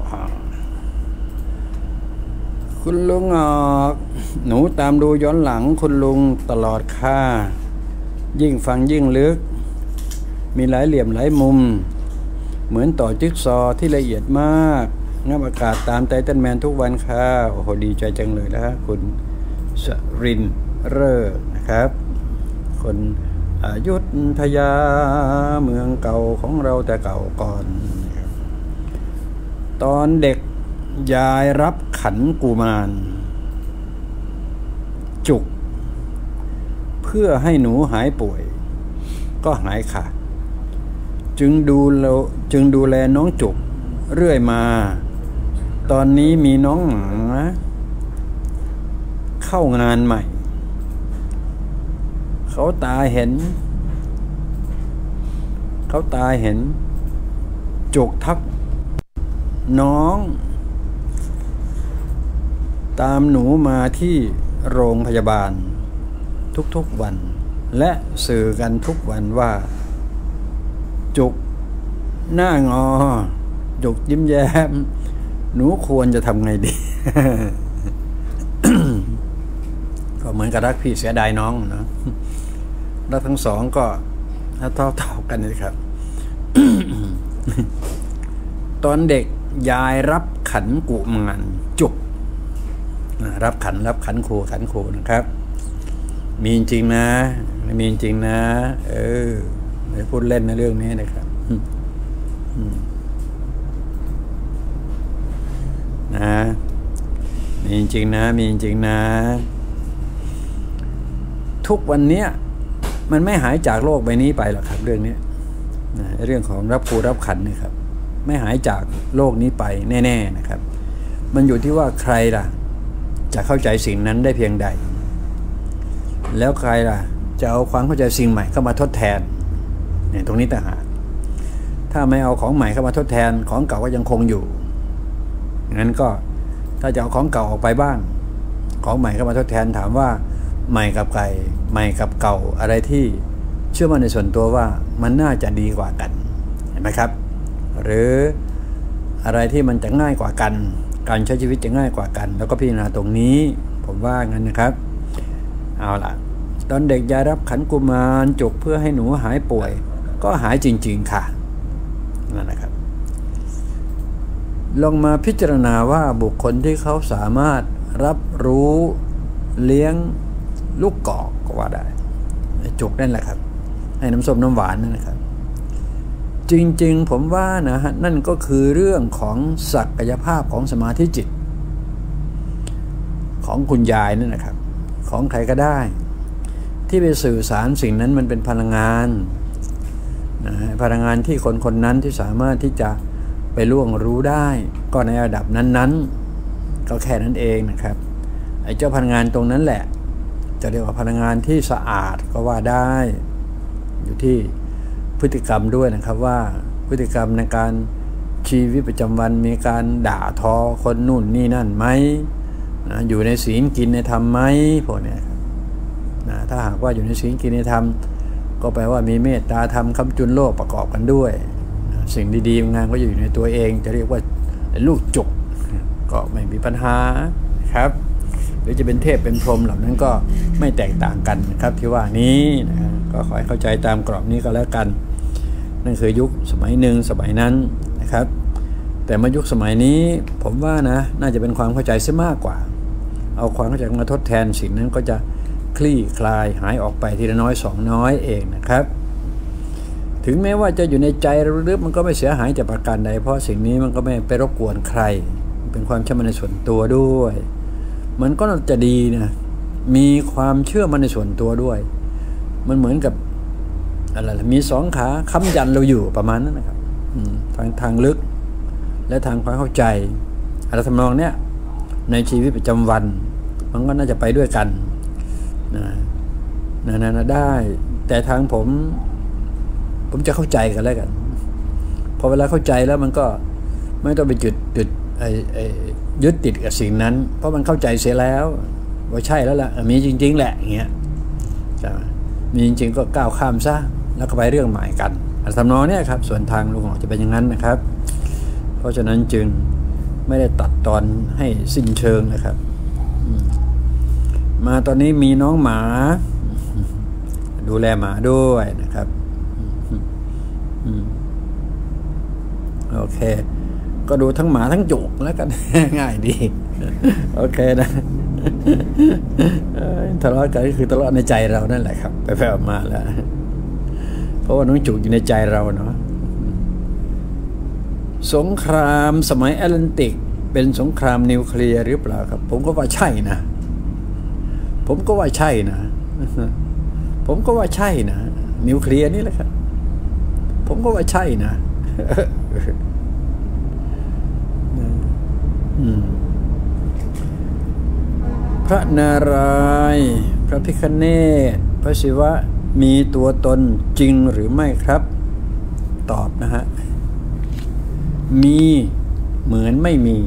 คุณลุงออกหนูตามดูย้อนหลังคุณลุงตลอดค่ะยิ่งฟังยิ่งลึกมีหลายเหลี่ยมหลายมุมเหมือนต่อจิ๊กซอที่ละเอียดมากงับอากาศตามไททันแมนทุกวันค่ะโอ้โหดีใจจังเลยนะคุณสรินเร่อนะครับคนอยุธยาเมืองเก่าของเราแต่เก่าก่อนตอนเด็กยายรับขันกุมารจุกเพื่อให้หนูหายป่วยก็หายขาดจึงดูแลจึงดูแลน้องจุกเรื่อยมาตอนนี้มีน้องหมาเข้างานใหม่เขาตาเห็นเขาตาเห็นจุกทับน้องตามหนูมาที่โรงพยาบาลทุกๆวันและสื่อกันทุกวันว่าจุกหน้างอจุกยิ้มแย้มหนูควรจะทำไงดี ก็เหมือนกับรักพี่เสียดายน้องนะรักทั้งสองก็เท่าเท่ากันเลยครับ ตอนเด็กยายรับขันกุมารจุกรับขันรับขันครูขันครูนะครับมีจริงนะมีจริงนะเออไม่พูดเล่นในเรื่องนี้นะครับนะมีจริงนะมีจริงนะทุกวันนี้มันไม่หายจากโลกใบนี้ไปหรอกครับเรื่องนี้นะเรื่องของรับครูรับขันนี่ครับไม่หายจากโลกนี้ไปแน่ๆนะครับมันอยู่ที่ว่าใครล่ะจะเข้าใจสิ่งนั้นได้เพียงใดแล้วใครล่ะจะเอาความเข้าใจสิ่งใหม่เข้ามาทดแทนเนี่ยตรงนี้ต่างหากถ้าไม่เอาของใหม่เข้ามาทดแทนของเก่าก็ยังคงอยู่งั้นก็ถ้าจะเอาของเก่าออกไปบ้างของใหม่เข้ามาทดแทนถามว่าใหม่กับไก่ใหม่กับเก่าอะไรที่เชื่อมั่นในส่วนตัวว่ามันน่าจะดีกว่ากันเห็นไหมครับหรืออะไรที่มันจะง่ายกว่ากันการใช้ชีวิตจะง่ายกว่ากันแล้วก็พิจารณาตรงนี้ผมว่างั้นนะครับเอาล่ะตอนเด็กยายรับขันกุมารจุกเพื่อให้หนูหายป่วยก็หายจริงๆค่ะนั่นนะครับลองมาพิจารณาว่าบุคคลที่เขาสามารถรับรู้เลี้ยงลูกกอกก็ว่าได้จุกนั่นแหละครับให้น้ำส้มน้ำหวานนั่นนะครับจริงๆผมว่านะฮะนั่นก็คือเรื่องของศักยภาพของสมาธิจิตของคุณยายนั่นนะครับของใครก็ได้ที่ไปสื่อสารสิ่งนั้นมันเป็นพลังงานนะพลังงานที่คนคนนั้นที่สามารถที่จะไปล่วงรู้ได้ก็ในระดับนั้นๆก็แค่นั้นเองนะครับไอ้เจ้าพลังงานตรงนั้นแหละจะเรียกว่าพลังงานที่สะอาดก็ว่าได้อยู่ที่พฤติกรรมด้วยนะครับว่าพฤติกรรมในการชีวิตประจำวันมีการด่าทอคนนู่นนี่นั่นไหมนะอยู่ในศีลกินในธรรมไหมพวกนี้ครับนะถ้าหากว่าอยู่ในศีลกินในธรรมก็แปลว่ามีเมตตาธรรมคำจุนโลกประกอบกันด้วยนะสิ่งดีๆงานก็อยู่ในตัวเองจะเรียกว่าลูกจุกก็ไม่มีปัญหาครับหรือจะเป็นเทพเป็นพรหมเหล่านั้นก็ไม่แตกต่างกันนะครับที่ว่านี้นะก็ขอให้เข้าใจตามกรอบนี้ก็แล้วกันนั่นคือยุคสมัยหนึ่งสมัยนั้นนะครับแต่มายุคสมัยนี้ผมว่านะน่าจะเป็นความเข้าใจซะมากกว่าเอาความเข้าใจมาทดแทนสิ่งนั้นก็จะคลี่คลายหายออกไปทีละน้อยสองน้อยเองนะครับถึงแม้ว่าจะอยู่ในใจลึกๆมันก็ไม่เสียหายจากประการใดเพราะสิ่งนี้มันก็ไม่ไปรบกวนใครเป็นความเชื่อมั่นในส่วนตัวด้วยมันก็จะดีนะมีความเชื่อมั่นในส่วนตัวด้วยมันเหมือนกับอะไรล่ะมีสองขาค้ำยันเราอยู่ประมาณนั้นนะครับทางทางลึกและทางความเข้าใจอะไรทำนองเนี้ยในชีวิตประจำวันมันก็น่าจะไปด้วยกันนะนะนะได้แต่ทางผมผมจะเข้าใจกันแล้วกันพอเวลาเข้าใจแล้วมันก็ไม่ต้องไปจุดจุดไอ้ไอ้ยึดติดกับสิ่งนั้นเพราะมันเข้าใจเสียแล้วว่าใช่แล้วล่ะมีจริงๆแหละอย่างเงี้ยใช่ไหมมีจริงๆก็ก้าวข้ามซะแล้วก็ไปเรื่องใหม่กันอันทำนองนี้ครับส่วนทางลุงหมอจะเป็นอย่างนั้นนะครับเพราะฉะนั้นจึงไม่ได้ตัดตอนให้สิ้นเชิงนะครับมาตอนนี้มีน้องหมาดูแลหมาด้วยนะครับโอเคก็ดูทั้งหมาทั้งจุกแล้วกันง่ายดีโอเคนะทะเลาะกันก็คือทะเลาะในใจเรานั่นแหละครับไปแฝงมาแล้วเพราะว่าน้องจุกอยู่ในใจเราเนาะสงครามสมัยแอตแลนติกเป็นสงครามนิวเคลียร์หรือเปล่าครับผมก็ว่าใช่นะผมก็ว่าใช่นะผมก็ว่าใช่นะนิวเคลียร์นี่แหละครับผมก็ว่าใช่นะพระนารายณ์พระพิฆเนศพระศิวะมีตัวตนจริงหรือไม่ครับตอบนะฮะมีเหมือนไม่มี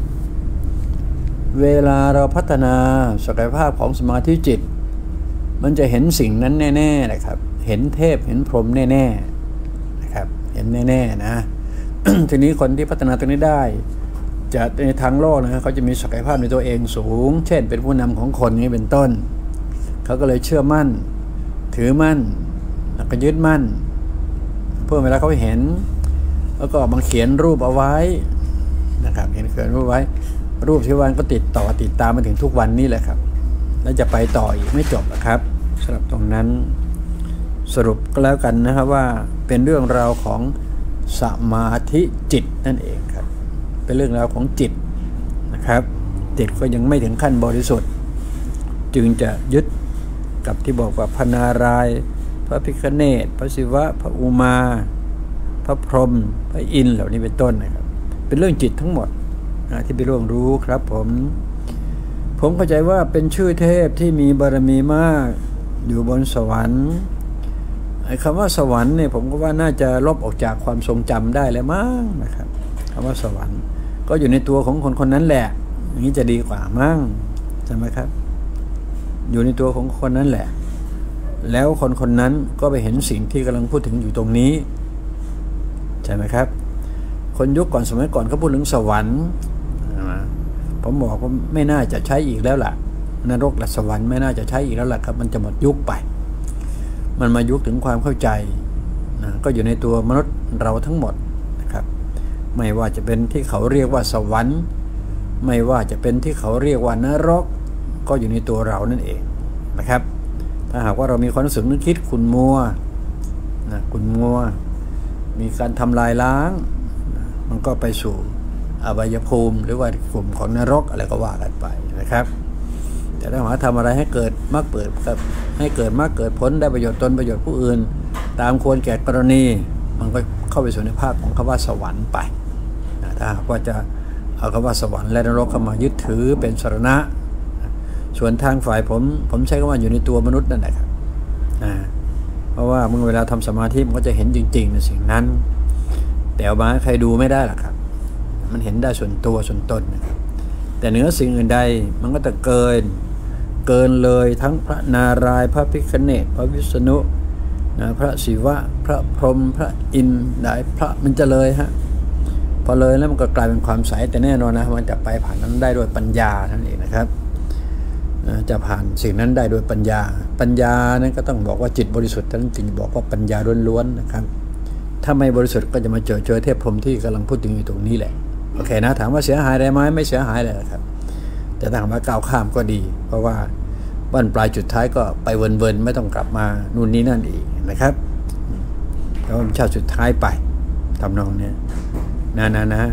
เวลาเราพัฒนาศักยภาพของสมาธิจิตมันจะเห็นสิ่งนั้นแน่ๆนะครับเห็นเทพเห็นพรหมแน่ๆนะครับเห็นแน่ๆนะ ทีนี้คนที่พัฒนาตรงนี้ได้จะในทางโลกนะเขาจะมีศักยภาพในตัวเองสูงเช่นเป็นผู้นำของคนนี้เป็นต้นเขาก็เลยเชื่อมั่นถือมั่นแล้วก็ยึดมั่นเพื่อเวลาเขาเห็นแล้วก็บางเขียนรูปเอาไว้นะครับเห็นเขียนรูปไว้รูปที่วันก็ติดต่อติดตามมาถึงทุกวันนี้แหละครับแล้วจะไปต่ออีกไม่จบนะครับสำหรับตรงนั้นสรุปก็แล้วกันนะครับว่าเป็นเรื่องราวของสมาธิจิตนั่นเองครับเป็นเรื่องราวของจิตนะครับจิตก็ยังไม่ถึงขั้นบริสุทธิ์จึงจะยึดกับที่บอกว่าพระนารายณ์พระพิฆเนศพระศิวะพระอุมาพระพรหมพระอินทร์เหล่านี้เป็นต้นนะครับเป็นเรื่องจิตทั้งหมดที่ไปร่วงรู้ครับผมผมเข้าใจว่าเป็นชื่อเทพที่มีบารมีมากอยู่บนสวรรค์ไอ้คำว่าสวรรค์เนี่ยผมก็ว่าน่าจะลบออกจากความทรงจำได้แล้วมั้งนะครับคำว่าสวรรค์ก็อยู่ในตัวของคนคนนั้นแหละอย่างนี้จะดีกว่ามั้งใช่ไหมครับอยู่ในตัวของคนนั้นแหละแล้วคนคนนั้นก็ไปเห็นสิ่งที่กำลังพูดถึงอยู่ตรงนี้ใช่ไหมครับคนยุคก่อนสมัยก่อนเขาพูดถึงสวรรค์ผมบอกว่าไม่น่าจะใช้อีกแล้วล่ะนรกและสวรรค์ไม่น่าจะใช้อีกแล้วแหละครับมันจะหมดยุคไปมันมายุคถึงความเข้าใจนะก็อยู่ในตัวมนุษย์เราทั้งหมดนะครับไม่ว่าจะเป็นที่เขาเรียกว่าสวรรค์ไม่ว่าจะเป็นที่เขาเรียกว่านรกก็อยู่ในตัวเรานั่นเองนะครับถ้าหากว่าเรามีความรู้สึกนึกคิดขุ่นมัวนะขุ่นมัวมีการทำลายล้างนะมันก็ไปสู่อบายภูมิหรือว่ากลุ่มของนรกอะไรก็ว่ากันไปนะครับแต่ถ้าหากทำอะไรให้เกิดมรรคเปิดครับให้เกิดมรรคเกิดผลได้ประโยชน์ตนประโยชน์ผู้อื่นตามควรแก่กรณีมันก็เข้าไปสู่ในภาพของคำว่าสวรรค์ไปนะถ้าหากว่าจะเอาคำว่าสวรรค์และนรกเข้ามายึดถือเป็นสรณะส่วนทางฝ่ายผมผมใช้คำว่าอยู่ในตัวมนุษย์นั่นแหละครับเพราะว่าเมื่อเวลาทำสมาธิมันก็จะเห็นจริงๆในสิ่งนั้นแต่เอามาใครดูไม่ได้หรอกครับมันเห็นได้ส่วนตัวส่วนตนนะครับแต่เหนือสิ่งอื่นใดมันก็จะเกินเกินเลยทั้งพระนารายณ์พระพิฆเนศพระวิษณุนะพระศิวะพระพรหมพระอินทร์ได้พระมันจะเลยฮะพอเลยแล้วมันก็กลายเป็นความใสแต่แน่นอนนะมันจะไปผ่านนั้นได้ด้วยปัญญานั่นเองนะครับจะผ่านสิ่งนั้นได้โดยปัญญาปัญญานั้นก็ต้องบอกว่าจิตบริสุทธิ์นั้นจึงบอกว่าปัญญาล้วนๆนะครับถ้าไม่บริสุทธิ์ก็จะมาเจอเจอเทพพรหมที่กำลังพูดถึงอยู่ตรงนี้แหละโอเคนะถามว่าเสียหายอะไรไหมไม่เสียหายเลยครับแต่ถ้าหากว่าก้าวข้ามก็ดีเพราะว่าบ้านปลายจุดท้ายก็ไปเวินๆไม่ต้องกลับมานู่นนี่นั่นอีกนะครับแล้วชาติสุดท้ายไปทำนองนี้นะนะนะ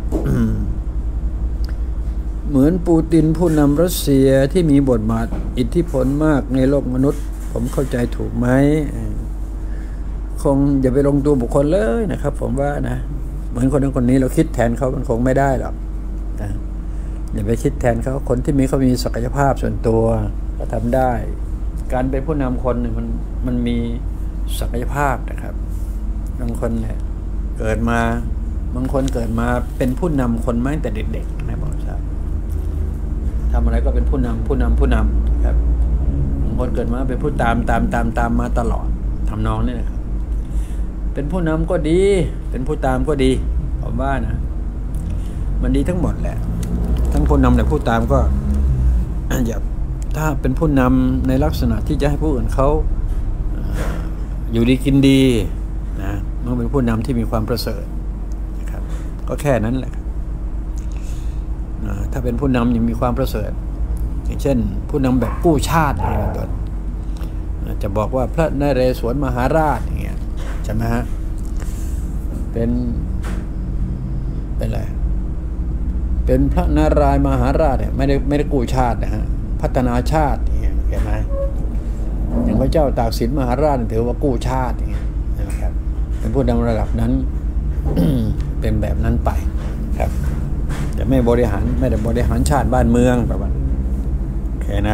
เหมือนปูตินผู้นำรัสเซียที่มีบทบาทอิทธิพลมากในโลกมนุษย์ผมเข้าใจถูกไหมคงอย่าไปลงตัวบุคคลเลยนะครับผมว่านะเหมือนคนนั้นคนนี้เราคิดแทนเขามันคงไม่ได้หรอกนะอย่าไปคิดแทนเขาคนที่มีเขามีศักยภาพส่วนตัวก็ทำได้การเป็นผู้นำคนเนี่ยมันมันมีศักยภาพนะครับบางคนเนี่ยเกิดมาบางคนเกิดมาเป็นผู้นำคนมาตั้งแต่เด็กๆนะบอกทราบทำอะไรก็เป็นผู้นำผู้นำผู้นำครับบางคนเกิดมาเป็นผู้ตามตามตามตามมาตลอดทำนองนี่นะครับเป็นผู้นำก็ดีเป็นผู้ตามก็ดีผมว่านะมันดีทั้งหมดแหละทั้งผู้นำและผู้ตามก็อย่าถ้าเป็นผู้นำในลักษณะที่จะให้ผู้อื่นเขาอยู่ดีกินดีนะมันเป็นผู้นำที่มีความประเสริฐนะครับก็แค่นั้นแหละนะถ้าเป็นผู้นำยังมีความประเสริฐอย่างเช่นผู้นำแบบกู้ชาติอะไรแบบนั้นจะบอกว่าพระนเรศวรมหาราชอย่างเงี้ยใช่ไหมฮะเป็นเป็นอะไรเป็นพระนารายณ์มหาราชเนี่ยไม่ได้ไม่ได้กู้ชาตินะฮะพัฒนาชาติอย่างเงี้ยเห็นไหมอย่างพระเจ้าตากสินมหาราชถือว่ากู้ชาติอย่างเงี้ยนะครับเป็นผู้นำระดับนั้น เป็นแบบนั้นไปครับแต่ไม่บริหารไม่ได้บริหารชาติบ้านเมืองแบบนั้นโอเคนะ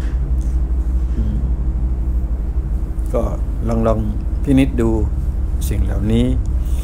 ก็ลองลองพินิจดูสิ่งเหล่านี้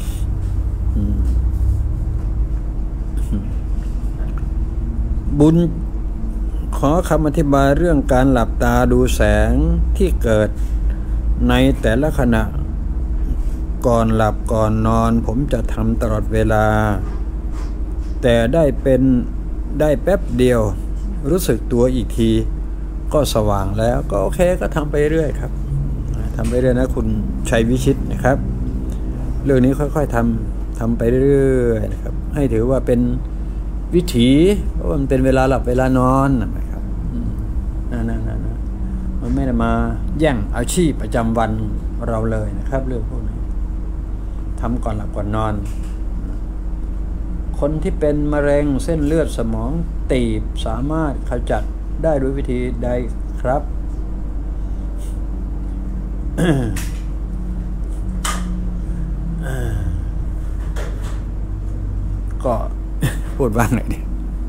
บุญขอคำอธิบายเรื่องการหลับตาดูแสงที่เกิดในแต่ละขณะก่อนหลับก่อนนอนผมจะทำตลอดเวลาแต่ได้เป็นได้แป๊บเดียวรู้สึกตัวอีกทีก็สว่างแล้วก็โอเคก็ทำไปเรื่อยครับทำไปเรื่อยนะคุณชัยวิชิตนะครับเรื่องนี้ค่อยๆทำทำไปเรื่อยๆนะครับให้ถือว่าเป็นวิถีเพราะมันเป็นเวลาหลับเวลานอนนะครับนั่นๆๆมันไม่ได้มาแย่งอาชีพประจำวันเราเลยนะครับเรื่องพวกนี้ทำก่อนหลับก่อนนอนคนที่เป็นมะเร็งเส้นเลือดสมองตีบสามารถขจัดได้ด้วยวิธีใดครับ ก็พูดบ้างหน่อยดิ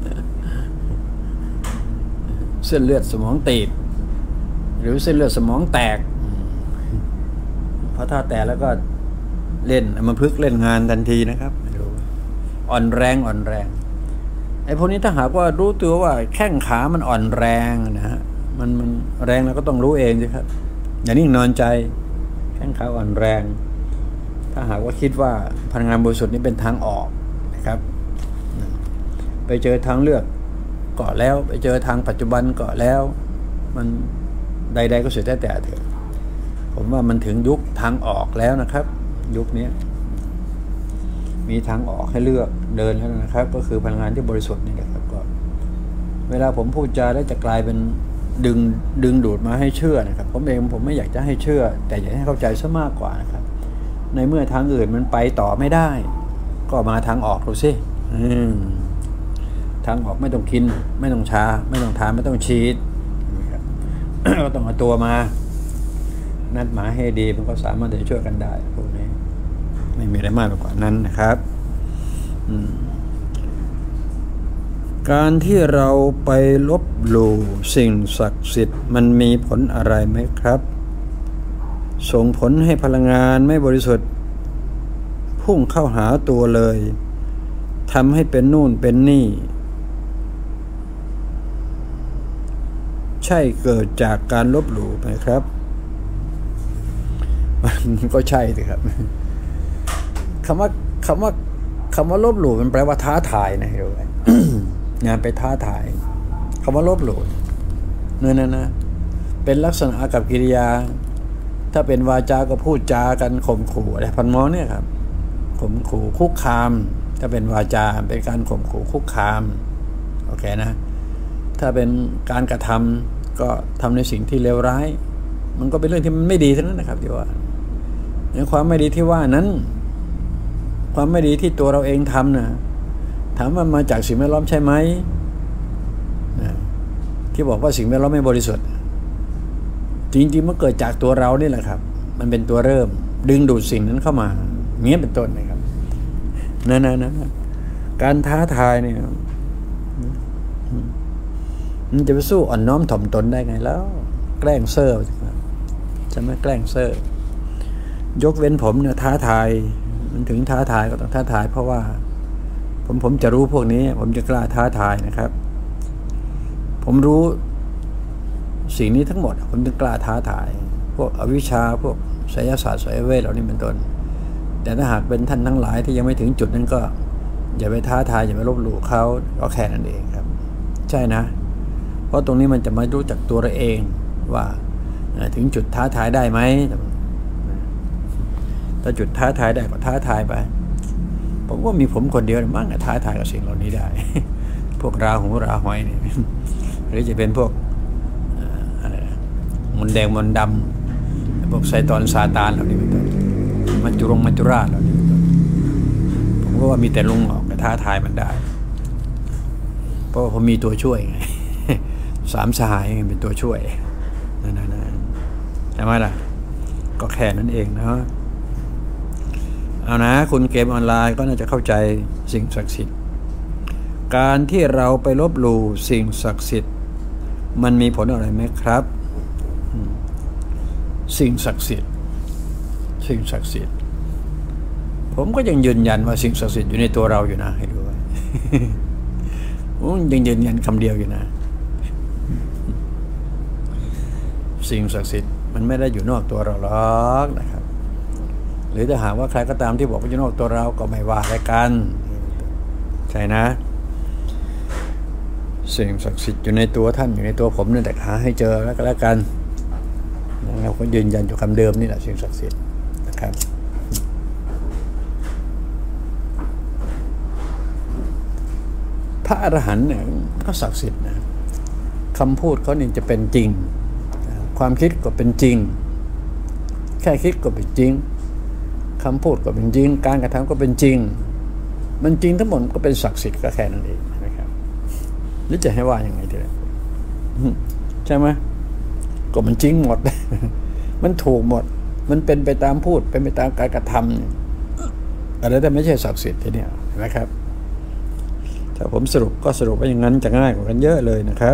เส้นเลือดสมองตีบหรือเส้นเลือดสมองแตกเพราะถ้าแตกแล้วก็เล่นมันพึกเล่นงานทันทีนะครับอ่อนแรงอ่อนแรงไอ้พวกนี้ถ้าหากว่ารู้ตัวว่าแข้งขามันอ่อนแรงนะฮะมันมันแรงแล้วก็ต้องรู้เองสิครับอย่านิ่งนอนใจแข้งขาอ่อนแรงถ้าหากว่าคิดว่าพลังงานบริสุทธิ์นี้เป็นทางออกนะครับไปเจอทางเลือกก็แล้วไปเจอทางปัจจุบันก็แล้วมันใดๆก็สุดแต่แต่เถอะผมว่ามันถึงยุคทางออกแล้วนะครับยุคนี้มีทางออกให้เลือกเดินแล้วนะครับก็คือพลังงานที่บริสุทธิ์นี่แหละครับก็เวลาผมพูดจาแล้วจะกลายเป็นดึงดึงดูดมาให้เชื่อนะครับผมเองผมไม่อยากจะให้เชื่อแต่อยากให้เข้าใจซะมากกว่านะครับในเมื่อทางอื่นมันไปต่อไม่ได้ก็มาทางออกดูสิทางออกไม่ต้องกินไม่ต้องชาไม่ต้องทานไม่ต้องฉีด ก็ต้องเอาตัวมานัดหมายให้ดีมันก็สามารถจะช่วยกันได้พวกนี้ไม่มีอะไรมากไปกว่านั้นนะครับการที่เราไปลบหลู่สิ่งศักดิ์สิทธิ์มันมีผลอะไรไหมครับส่งผลให้พลังงานไม่บริสุทธิ์พุ่งเข้าหาตัวเลยทำให้เป็นนู่นเป็นนี่ใช่เกิดจากการลบหลู่ไหมครับมันก็ใช่สิครับคำว่าคำว่าคำว่าลบหลู่มันแปลว่าท้าทายนะเห็นไหม งานไปท้าทายคำว่าลบหลู่เนื้อนะนะเป็นลักษณะกับกิริยาถ้าเป็นวาจาก็พูดจากันข่มขู่อะไรพันมอเนี่ยครับข่มขู่คุกคามถ้าเป็นวาจาเป็นการข่มขู่คุกคามโอเคนะถ้าเป็นการกระทำก็ทำในสิ่งที่เลวร้ายมันก็เป็นเรื่องที่มันไม่ดีทั้งนั้นนะครับที่ว่าในความไม่ดีที่ว่านั้นความไม่ดีที่ตัวเราเองทำนะถามว่ามาจากสิ่งแวดล้อมใช่ไหมนะที่บอกว่าสิ่งแวดล้อมไม่บริสุทธิ์จริงๆมันเกิดจากตัวเรานี่แหละครับมันเป็นตัวเริ่มดึงดูดสิ่งนั้นเข้ามาเงี้ยเป็นต้นนะครับนั่นๆนะการท้าทายเนี่ยมันจะไปสู้อ่อนน้อมถ่อมตนได้ไงแล้วแกล้งเซ่อจะไม่แกล้งเซ่อยกเว้นผมเนี่ยท้าทายมันถึงท้าทายก็ต้องท้าทายเพราะว่าผมผมจะรู้พวกนี้ผมจะกล้าท้าทายนะครับผมรู้สิ่งนี้ทั้งหมดผมจะกล้าท้าทายพวกอวิชชาพวกไสยศาสตร์ไสยเวทเหล่านี้เป็นต้นแต่ถ้าหากเป็นท่านทั้งหลายที่ยังไม่ถึงจุดนั้นก็อย่าไปท้าทายอย่าไปลบหลู่เขาก็แค่นั้นเองครับใช่นะเพราะตรงนี้มันจะมารู้จักตัวเราเองว่าถึงจุดท้าทายได้ไหมถ้าจุดท้าทายได้ก็ท้าทายไปผมว่ามีผมคนเดียวมั้งท้าทายกับสิ่งเหล่านี้ได้ พวกราหูราหอยเนี่ยหรือจะเป็นพวกอะไรมนแดงมนดำพวกไซตอนซาตานเหล่านี้เป็นต้นมัจจุรงมัจจุราชเหล่านี้เป็นต้นผมก็ว่ามีแต่ลุงออกท้าทายมันได้เพราะผมมีตัวช่วยไง สามสหายเป็นตัวช่วยนั่นๆใช่ไหมล่ะก็แค่นั้นเองนะเอานะคุณเกมออนไลน์ก็น่าจะเข้าใจสิ่งศักดิ์สิทธิ์การที่เราไปลบหลู่สิ่งศักดิ์สิทธิ์มันมีผลอะไรไหมครับสิ่งศักดิ์สิทธิ์สิ่งศักดิ์สิทธิ์ผมก็ยังยืนยันว่าสิ่งศักดิ์สิทธิ์อยู่ในตัวเราอยู่นะให้ดูไว้ ผมยังยืนยันคำเดียวอยู่นะสิ่งศักดิ์สิทธิ์มันไม่ได้อยู่นอกตัวเราหรอกนะครับหรือถ้าหากว่าใครก็ตามที่บอกว่าอยู่นอกตัวเราก็ไม่ว่าอะไรกันใช่นะสิ่งศักดิ์สิทธิ์อยู่ในตัวท่านอยู่ในตัวผมนั่นแต่หาให้เจอแล้วก็แล้วกันเราก็ยืนยันอยู่คำเดิมนี่แหละสิ่งศักดิ์สิทธิ์นะครับพระอรหันต์เนี่ยก็ศักดิ์สิทธิ์นะคำพูดเขานี่จะเป็นจริงความคิดก็เป็นจริงแค่คิดก็เป็นจริงคำพูดก็เป็นจริงการกระทำก็เป็นจริงมันจริงทั้งหมดก็เป็นศักดิ์สิทธิ์ก็แค่นั้นเองนะครับหรือจะให้ว่ายังไงทีละใช่ไหมก็มันจริงหมด มันถูกหมดมันเป็นไปตามพูดเป็นไปตามการกระทำอะไรแต่ไม่ใช่ศักดิ์สิทธิ์ทีเนี้ยนะครับถ้าผมสรุปก็สรุปว่าอย่างนั้นจะง่ายกว่ากันเยอะเลยนะครับ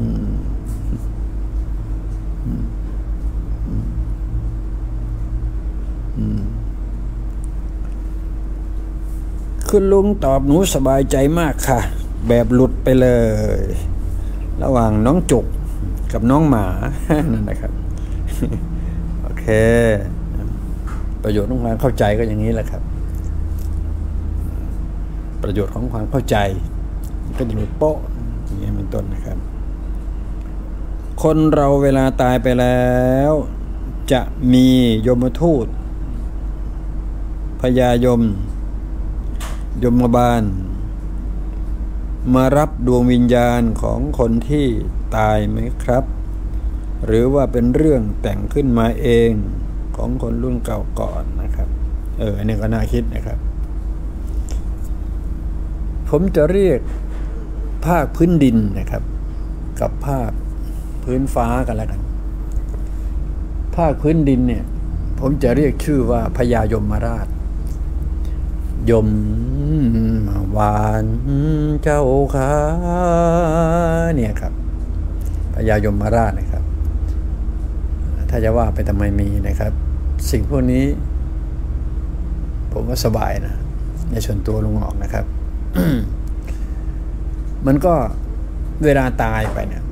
คุณลุงตอบหนูสบายใจมากค่ะแบบหลุดไปเลยระหว่างน้องจุกกับน้องหมานั่นนะครับโอเคประโยชน์ของความเข้าใจก็อย่างนี้แหละครับประโยชน์ของความเข้าใจก็จะหลุดโป๊ะอย่างนี้เป็นต้นนะครับคนเราเวลาตายไปแล้วจะมียมทูตพญายมยมบาลมารับดวงวิญญาณของคนที่ตายไหมครับหรือว่าเป็นเรื่องแต่งขึ้นมาเองของคนรุ่นเก่าก่อนนะครับเอออันนี้ก็น่าคิดนะครับผมจะเรียกภาคพื้นดินนะครับกับภาคพื้นฟ้ากันแล้วกันภาคพื้นดินเนี่ยผมจะเรียกชื่อว่าพญายมราชยมวานเจ้าขาเนี่ยครับพญายมราชนะครับถ้าจะว่าไปทำไมมีนะครับสิ่งพวกนี้ผมว่าสบายนะในส่วนตัวลุงออกนะครับ มันก็เวลาตายไปเนี่ย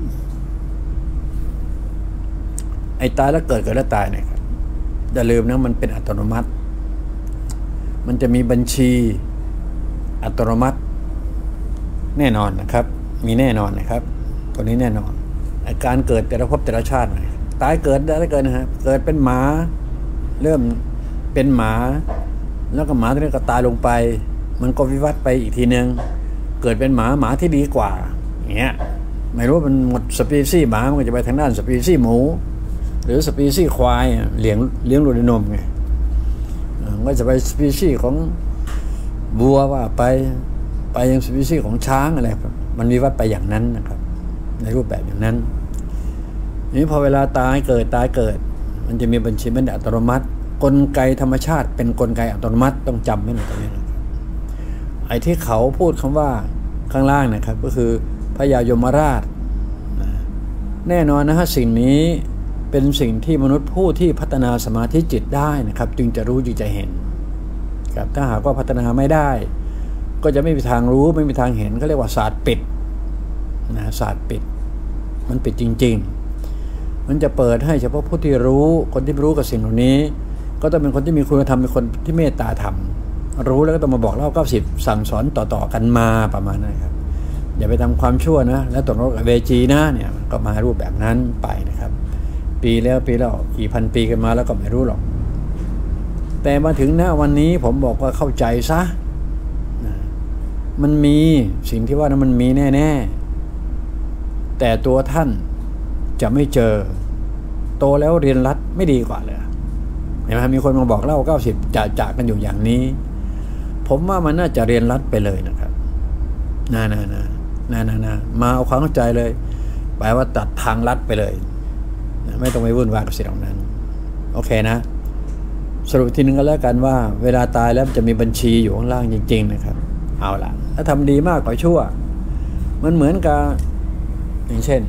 ไอ้ตายแล้วเกิดเกิดแล้วตายเนี่ยครับอย่าลืมนะมันเป็นอัตโนมัติมันจะมีบัญชีอัตโนมัติแน่นอนนะครับมีแน่นอนนะครับตัวนี้แน่นอนการเกิดแต่ละภพแต่ละชาติตายเกิดได้เกิดนะครับเกิดเป็นหมาเริ่มเป็นหมาแล้วก็หมาตัวนี้ก็ตายลงไปมันก็วิวัฒน์ไปอีกทีนึงเกิดเป็นหมาหมาที่ดีกว่าอย่างเงี้ยไม่รู้มันหมดสปีชีส์หมามันก็จะไปทางด้านสปีชีส์หมูหรือสปีชีส์ควายเลี้ยงเลี้ยงลูกด้วยนมไงก็จะไปสปีชีส์ของบัวว่าไปไปยังสปีชีส์ของช้างอะไรมันวิวัฒน์ไปอย่างนั้นนะครับในรูปแบบอย่างนั้นนี้พอเวลาตายเกิดตายเกิดมันจะมีบัญชีเป็นอัตโนมัติกลไกธรรมชาติเป็นกลไกอัตโนมัติต้องจำไว้หน่อยตรงนี้นะครับไอ้ที่เขาพูดคำว่าข้างล่างนะครับก็คือพญายมราชแน่นอนนะฮะสิ่งนี้เป็นสิ่งที่มนุษย์ผู้ที่พัฒนาสมาธิจิตได้นะครับจึงจะรู้จึงจะเห็นครับถ้าหากว่าพัฒนาไม่ได้ก็จะไม่มีทางรู้ไม่มีทางเห็นเขาเรียกว่าศาสตร์ปิดนะศาสตร์ปิดมันปิดจริงๆมันจะเปิดให้เฉพาะผู้ที่รู้คนที่รู้กับสิ่งเหล่านี้ก็ต้องเป็นคนที่มีคุณธรรมเป็นคนที่เมตตาธรรมรู้แล้วก็ต้องมาบอกเล่าเก้าสิบสั่งสอนต่อๆกันมาประมาณนั้นครับอย่าไปทำความชั่วนะแล้วตกนรกอเวจีนะเนี่ยก็มารูปแบบนั้นไปนะครับปีแล้วปีแล้วกี่พันปีกันมาแล้วก็ไม่รู้หรอกแต่มาถึงณวันนี้ผมบอกว่าเข้าใจซะนะมันมีสิ่งที่ว่านั้นมันมีแน่ๆแต่ตัวท่านจะไม่เจอโตแล้วเรียนรัดไม่ดีกว่าเลยเห็นไหมมีคนมาบอกเล่าเก้าสิบจะจากกันอยู่อย่างนี้ผมว่ามันน่าจะเรียนรัดไปเลยนะครับน่าน่าน่าน่าน่าน่ามาเอาความเข้าใจเลยแปลว่าตัดทางลัดไปเลยไม่ต้องไปวุ่นวายกับสิ่งเหล่านั้นโอเคนะสรุปทีนึงก็แล้วกันว่าเวลาตายแล้วจะมีบัญชีอยู่ข้างล่างจริงๆนะครับเอาล่ะถ้าทำดีมากกว่าชั่วมันเหมือนกับอย่างเช่น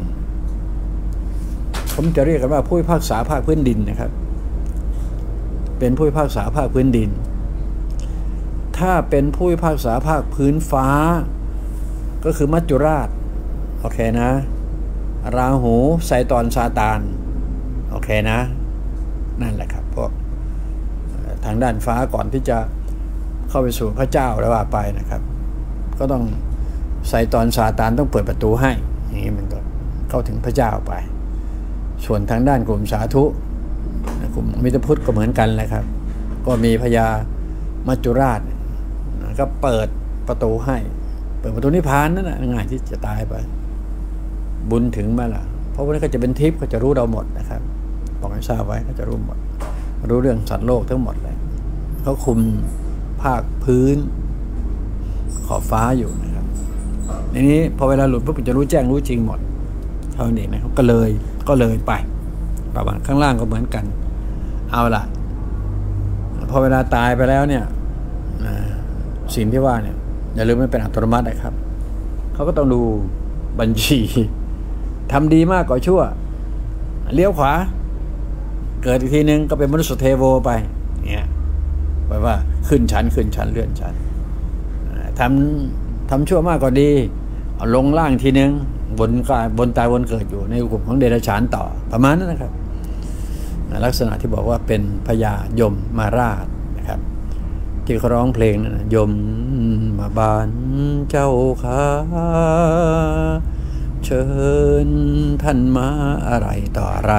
ผมจะเรียกกันว่าผู้พิพากษาภาคพื้นดินนะครับเป็นผู้พิพากษาภาคพื้นดินถ้าเป็นผู้พิพากษาภาคพื้นฟ้าก็คือมัจจุราชโอเคนะราหูไซตอนซาตานโอเคนะนั่นแหละครับพวกทางด้านฟ้าก่อนที่จะเข้าไปสู่พระเจ้าแล้วว่าไปนะครับก็ต้องไซตอนซาตานต้องเปิดประตูให้อย่างนี้มันก็เข้าถึงพระเจ้าไปส่วนทางด้านกลุ่มสาธุกลุ่มมิตรพุทธก็เหมือนกันแหละครับก็มีพญามัจจุราชก็เปิดประตูให้เปิดประตูนิพพานนั่นแหละง่ายที่จะตายไปบุญถึงมาล่ะเพราะว่าเขาจะเป็นทิพย์เขาจะรู้เราหมดนะครับบอกให้ทราบไว้เขาจะรู้หมดรู้เรื่องสัตว์โลกทั้งหมดเลยเขาคุมภาคพื้นขอบฟ้าอยู่นะครับในนี้พอเวลาหลุดปุ๊บจะรู้แจ้งรู้จริงหมดเท่านี้นะครับก็เลยก็เลยไปประมาณข้างล่างก็เหมือนกันเอาล่ะพอเวลาตายไปแล้วเนี่ยสิ่งที่ว่าเนี่ยอย่าลืมมันเป็นอัตโนมัตินะครับเขาก็ต้องดูบัญชีทำดีมากกว่าชั่วเลี้ยวขวาเกิดอีกทีนึงก็เป็นมนุษย์เทโวไปเนี่ยแปลว่าขึ้นชั้นขึ้นชั้นเลื่อนชั้นทำทำชั่วมากกว่าดีเอาลงล่างทีนึงบนกายบนตายบนเกิดอยู่ในกลุ่มของเดรัจฉานต่อประมาณนั้นนะครับลักษณะที่บอกว่าเป็นพญายมมาราชนะครับที่เขาร้องเพลงนั่นยมมาบานเจ้าขาเชิญท่านมาอะไรต่ออะไร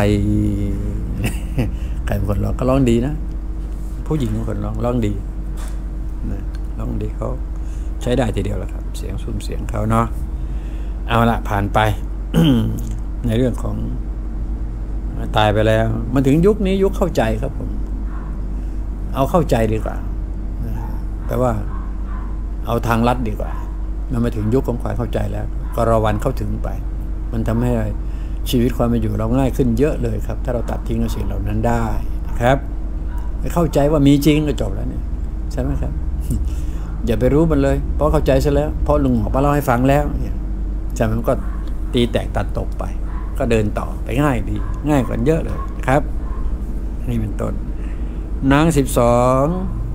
ใครเป็นคนร้องก็ร้องดีนะผู้หญิงเป็นคนร้องร้องดีนะร้องดีเขาใช้ได้ทีเดียวแล้วครับเสียงซุ้มเสียงเขาเนาะเอาละผ่านไป ในเรื่องของตายไปแล้วมาถึงยุคนี้ยุคเข้าใจครับผมเอาเข้าใจดีกว่าแปลว่าเอาทางลัดดีกว่ามันมาถึงยุคของความเข้าใจแล้วก็รอวันเข้าถึงไปมันทำให้ชีวิตความเป็นอยู่เราง่ายขึ้นเยอะเลยครับถ้าเราตัดทิ้งสิ่งเหล่านั้นได้นะครับเข้าใจว่ามีจริงก็จบแล้วเนี่ยใช่ไหมครับ อย่าไปรู้มันเลยเพราะเข้าใจซะแล้วเพราะลุงหมอมาเล่าให้ฟังแล้วเนี่ยใช่ไหมมันก็ตีแตกตัดตกไปก็เดินต่อไปง่ายดีง่ายกว่าเยอะเลยนะครับนี่เป็นต้นนางสิบสอง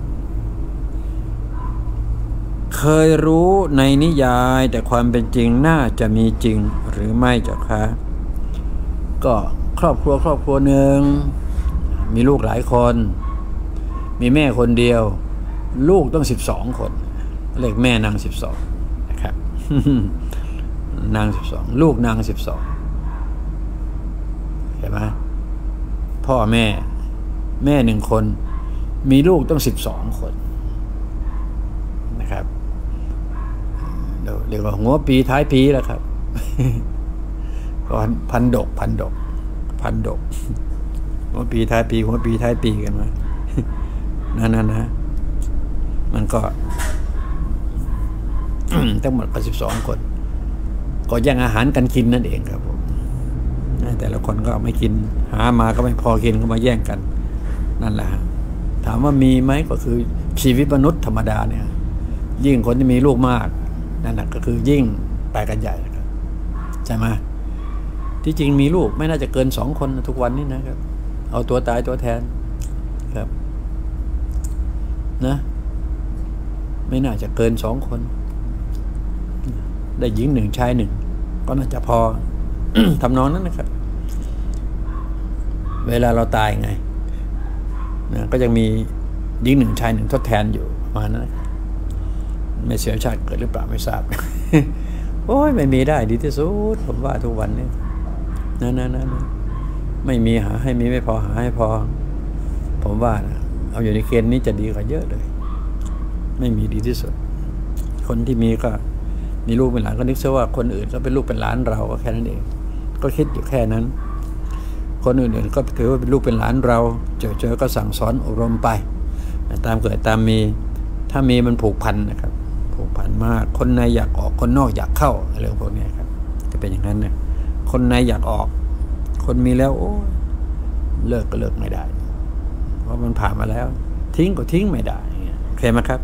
เคยรู้ในนิยายแต่ความเป็นจริงน่าจะมีจริงหรือไม่เจ้าคะก็ครอบครัวครอบครัวหนึ่งมีลูกหลายคนมีแม่คนเดียวลูกต้องสิบสองคนเรียกแม่นางสิบสองนะครับ นางสิบสองลูกนางสิบสองเห็นไหมพ่อแม่แม่หนึ่งคนมีลูกต้องสิบสองคนนะครับเรียกว่าหัวปีท้ายปีแล้วครับ พันดกพันดกพันดกหัวปีท้ายปีหัวปีท้ายปีกันมานั่นนะมันก็ ทั้งหมดก็สิบสองคนก็แย่งอาหารกันกินนั่นเองครับผมแต่ละคนก็ไม่กินหามาก็ไม่พอกินก็มาแย่งกันนั่นแหละถามว่ามีไหมก็คือชีวิตมนุษย์ธรรมดาเนี่ยยิ่งคนที่มีลูกมากนั่นแหละก็คือยิ่งไปกันใหญ่ครับใช่ไหมที่จริงมีลูกไม่น่าจะเกินสองคนทุกวันนี้นะครับเอาตัวตายตัวแทนครับนะไม่น่าจะเกินสองคนได้หญิงหนึ่งชายหนึ่งก็น่าจะพอ ทำนองนั้นนะครับเวลาเราตายไงนะก็ยังมีหญิงหนึ่งชายหนึ่งทดแทนอยู่มานั้นนะไม่เสียชาติเกิดหรือเปล่าไม่ทราบ โอ้ยไม่มีได้ดีที่สุดผมว่าทุกวันนี้นั่นนั่นนั่นไม่มีหาให้มีไม่พอหาให้พอผมว่านะเอาอยู่ในเกณฑ์นี้จะดีกว่าเยอะเลยไม่มีดีที่สุดคนที่มีก็มีลูกเป็นหลานก็นึกซะว่าคนอื่นก็เป็นลูกเป็นหลานเราก็แค่นั้นเองก็คิดอยู่แค่นั้นคนอื่นๆก็ถือว่าเป็นลูกเป็นหลานเราเจอเจอก็สั่งสอนอบรมไปตามเกิดตามมีถ้ามีมันผูกพันนะครับผูกพันมากคนในอยากออกคนนอกอยากเข้าเรื่องพวกนี้ครับจะเป็นอย่างนั้นนะคนในอยากออกคนมีแล้วโอ้เลิกก็เลิกไม่ได้เพราะมันผ่านมาแล้วทิ้งก็ทิ้งไม่ได้เข้าไหมครับ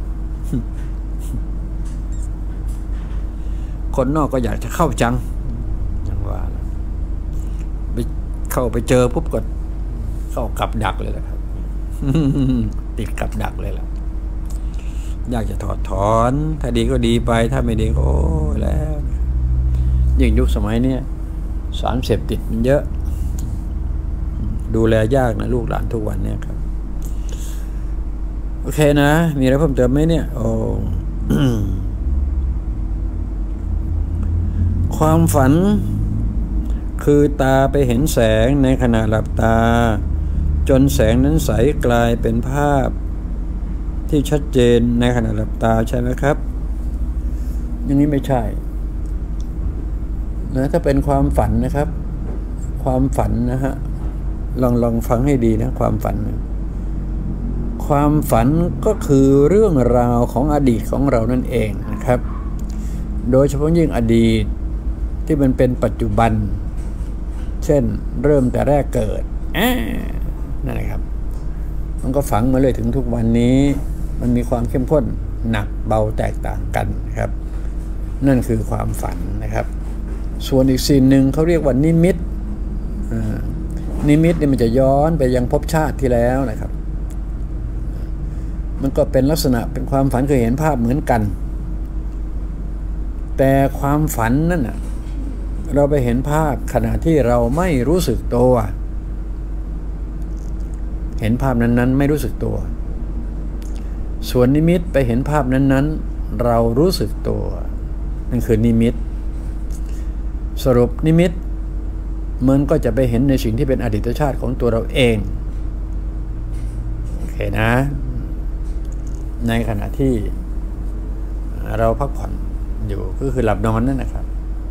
คนนอกก็อยากจะเข้าจังอย่างว่าไปเข้าไปเจอปุ๊บก็เข้ากับดักเลยแหละครับ ติดกับดักเลยแหละอยากจะถอดถอนถ้าดีก็ดีไปถ้าไม่ดีก็โอ้แล้วยิ่งยุคสมัยนี้สารเสพติดมันเยอะดูแลยากนะลูกหลานทุกวันเนี่ยครับโอเคนะมีอะไรเพิ่มเติมไหมเนี่ยโอ้ ความฝันคือตาไปเห็นแสงในขณะหลับตาจนแสงนั้นใสกลายเป็นภาพที่ชัดเจนในขณะหลับตาใช่ไหมครับอย่างนี้ไม่ใช่นะถ้าเป็นความฝันนะครับความฝันนะฮะลองลองฟังให้ดีนะความฝันนะความฝันก็คือเรื่องราวของอดีตของเรานั่นเองนะครับโดยเฉพาะยิ่งอดีตที่มันเป็นปัจจุบันเช่นเริ่มแต่แรกเกิดนั่นแหละครับมันก็ฝังมาเลยถึงทุกวันนี้มันมีความเข้มข้นหนักเบาแตกต่างกันนะครับนั่นคือความฝันนะครับส่วนอีกสิ่งหนึ่งเขาเรียกว่านิมิตนิมิตเนี่ยมันจะย้อนไปยังภพชาติที่แล้วนะครับมันก็เป็นลักษณะเป็นความฝันเคยเห็นภาพเหมือนกันแต่ความฝันนั่นน่ะเราไปเห็นภาพขณะที่เราไม่รู้สึกตัวเห็นภาพนั้นๆไม่รู้สึกตัวส่วนนิมิตไปเห็นภาพนั้นๆเรารู้สึกตัวนั่นคือนิมิตสรุปนิมิตมันก็จะไปเห็นในสิ่งที่เป็นอดีตชาติของตัวเราเองโอเคนะในขณะที่เราพักผ่อนอยู่ก็คือหลับนอนนั่นนะครับ